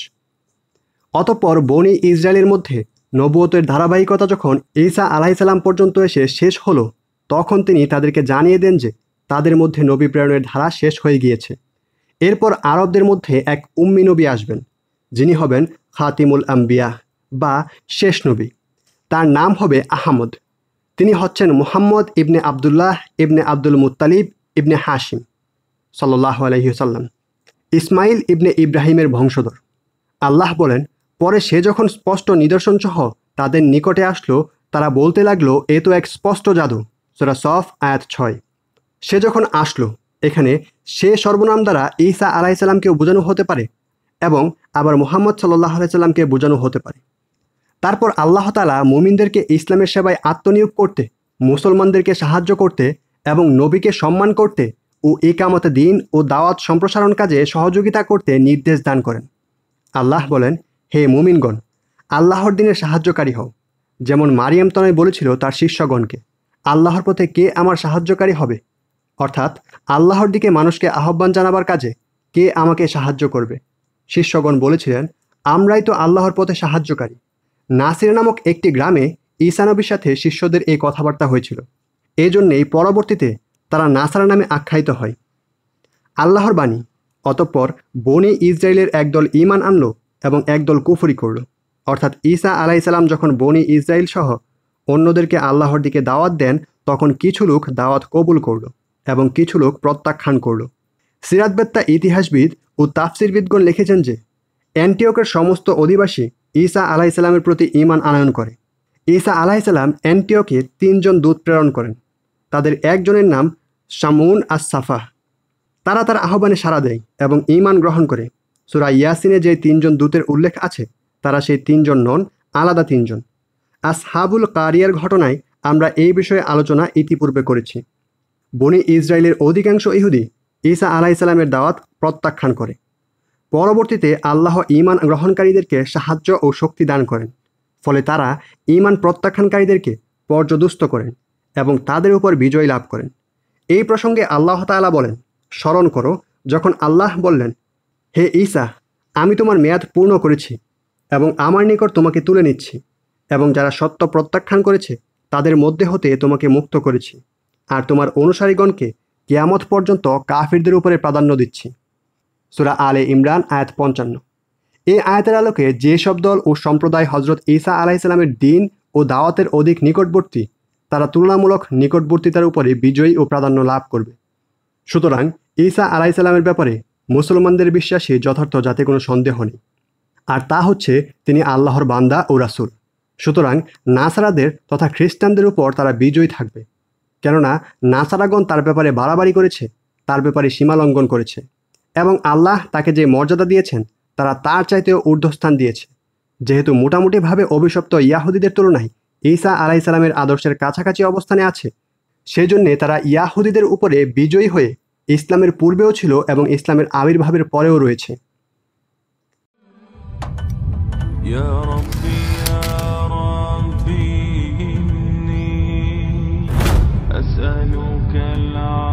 অতঃপর বনি ইসরায়েলের মধ্যে নবুয়তের ধারাবাহিকতা যখন ঈসা আলাইহিস সালাম পর্যন্ত এসে শেষ হলো, তখন তিনি তাদেরকে জানিয়ে দেন যে তাদের মধ্যে নবী প্রেরণের ধারা শেষ হয়ে গিয়েছে। এরপর আরবদের মধ্যে এক উম্মি নবী আসবেন, যিনি হবেন খাতিমুল আম্বিয়া বা শেষ নবী। তার নাম হবে আহমদ। তিনি হচ্ছেন মুহাম্মদ ইবনে আবদুল্লাহ ইবনে আব্দুল মুত্তালিব ইবনে হাশিম সাল্লাল্লাহু আলাইহি ওয়াসাল্লাম, ইসমাইল ইবনে ইব্রাহিমের বংশধর। আল্লাহ বলেন, পরে সে যখন স্পষ্ট নিদর্শনসহ তাদের নিকটে আসলো, তারা বলতে লাগলো, এ তো এক স্পষ্ট জাদু। সূরা সফ আয়াত 6। সে যখন আসলো, এখানে সে সর্বনাম দ্বারা ঈসা আলাইহিস সালামকেও বোঝানো হতে পারে এবং আবার মুহাম্মদ সাল্লাল্লাহু আলাইহি সাল্লামকে বোঝানো হতে পারে। তারপর আল্লাহ তাআলা মুমিনদেরকে ইসলামের সেবায় আত্মনিয়োগ করতে, মুসলমানদেরকে সাহায্য করতে এবং নবীকে সম্মান করতে ও ইকামতে দ্বীন ও দাওয়াত সম্প্রসারণ কাজে সহযোগিতা করতে নির্দেশ দান করেন। আল্লাহ বলেন, হে মুমিনগণ, আল্লাহর দ্বীনের সাহায্যকারী হও। যেমন মারিয়াম তনয় বলেছিল তার শিষ্যগণকে, আল্লাহর পথে কে আমার সাহায্যকারী হবে? অর্থাৎ আল্লাহর দিকে মানুষকে আহ্বান জানাবার কাজে কে আমাকে সাহায্য করবে? শিষ্যগণ বলেছিলেন, আমরাই তো আল্লাহর পথে সাহায্যকারী। নাসির নামক একটি গ্রামে ঈসা নবীর সাথে শিষ্যদের এই কথাবার্তা হয়েছিল। এজন্যেই পরবর্তীতে তারা নাসারা নামে আখ্যায়িত হয়। আল্লাহর বাণী। অতঃপর বনি ইসরায়েলের একদল ঈমান আনলো এবং একদল কুফরি করল। অর্থাৎ ঈসা আলাইহিস সালাম যখন বনি ইসরায়েল সহ অন্যদেরকে আল্লাহর দিকে দাওয়াত দেন, তখন কিছু লোক দাওয়াত কবুল করল এবং কিছু লোক প্রত্যাখ্যান করল। সিরাতবেত্তা, ইতিহাসবিদ ও তাফসিরবিদগণ লিখেছেন যে অ্যান্টিওকের সমস্ত অধিবাসী ঈসা আলাইহিস সালামের প্রতি ঈমান আনয়ন করে। ঈসা আলাইহিস সালাম অ্যান্টিওকে 3 জন দূত প্রেরণ করেন। তাদের একজনের নাম শামউন আস-সাফাহ। তারা তার আহ্বানে সাড়া দেয় এবং ঈমান গ্রহণ করে। সূরা ইয়াসিনে যে 3 জন দূতের উল্লেখ আছে তারা সেই 3 জন নন, আলাদা 3 জন। আসহাবুল কারিয়ার ঘটনায় আমরা এই বিষয়ে আলোচনা ইতিপূর্বে করেছি। বনি ইসরায়েলের অধিকাংশ ইহুদি ঈসা আলাইহিস সালামের দাওয়াত প্রত্যাখ্যান করে। পরবর্তীতে আল্লাহ ঈমান গ্রহণকারীদেরকে সাহায্য ও শক্তি দান করেন, ফলে তারা ঈমান প্রত্যাখ্যানকারীদেরকে পর্যদুস্ত করেন এবং তাদের উপর বিজয় লাভ করেন। এই প্রসঙ্গে আল্লাহ তাআলা বলেন, স্মরণ করো যখন আল্লাহ বললেন, হে ঈসা, আমি তোমার মেয়াদ পূর্ণ করেছি এবং আমার নিকট তোমাকে তুলে নিচ্ছি এবং যারা সত্য প্রত্যাখ্যান করেছে তাদের মধ্যে হতে তোমাকে মুক্ত করেছি, আর তোমার অনুসারীগণকে কিয়ামত পর্যন্ত কাফিরদের উপরে প্রাধান্য দিচ্ছি। সূরা আলে ইমরান আয়াত 55। এই আয়াতের আলোকে যেসব দল ও সম্প্রদায় হজরত ঈসা আলাইহিসসালামের দিন ও দাওয়াতের অধিক নিকটবর্তী, তারা তুলনামূলক নিকটবর্তিতার উপরে বিজয়ী ও প্রাধান্য লাভ করবে। সুতরাং ঈসা আলাইহিসসালামের ব্যাপারে মুসলমানদের বিশ্বাসে যথার্থ যাতে কোনো সন্দেহ নেই, আর তা হচ্ছে তিনি আল্লাহর বান্দা ও রাসূল। সুতরাং নাসারাদের তথা খ্রিস্টানদের উপর তারা বিজয়ী থাকবে, কেননা নাসারাগণ তার ব্যাপারে বাড়াবাড়ি করেছে, তার ব্যাপারে সীমালঙ্ঘন করেছে, এবং আল্লাহ তাকে যে মর্যাদা দিয়েছেন তারা তার চাইতেও ঊর্ধ্বস্থান দিয়েছে। যেহেতু মোটামুটিভাবে অভিশপ্ত ইয়াহুদীদের তুলনায় ঈসা আলাইহিসসালামের আদর্শের কাছাকাছি অবস্থানে আছে, সেজন্যে তারা ইয়াহুদীদের উপরে বিজয়ী হয়ে ইসলামের পূর্বেও ছিল এবং ইসলামের আবির্ভাবের পরেও রয়েছে। يا ربي إني أسألك العافية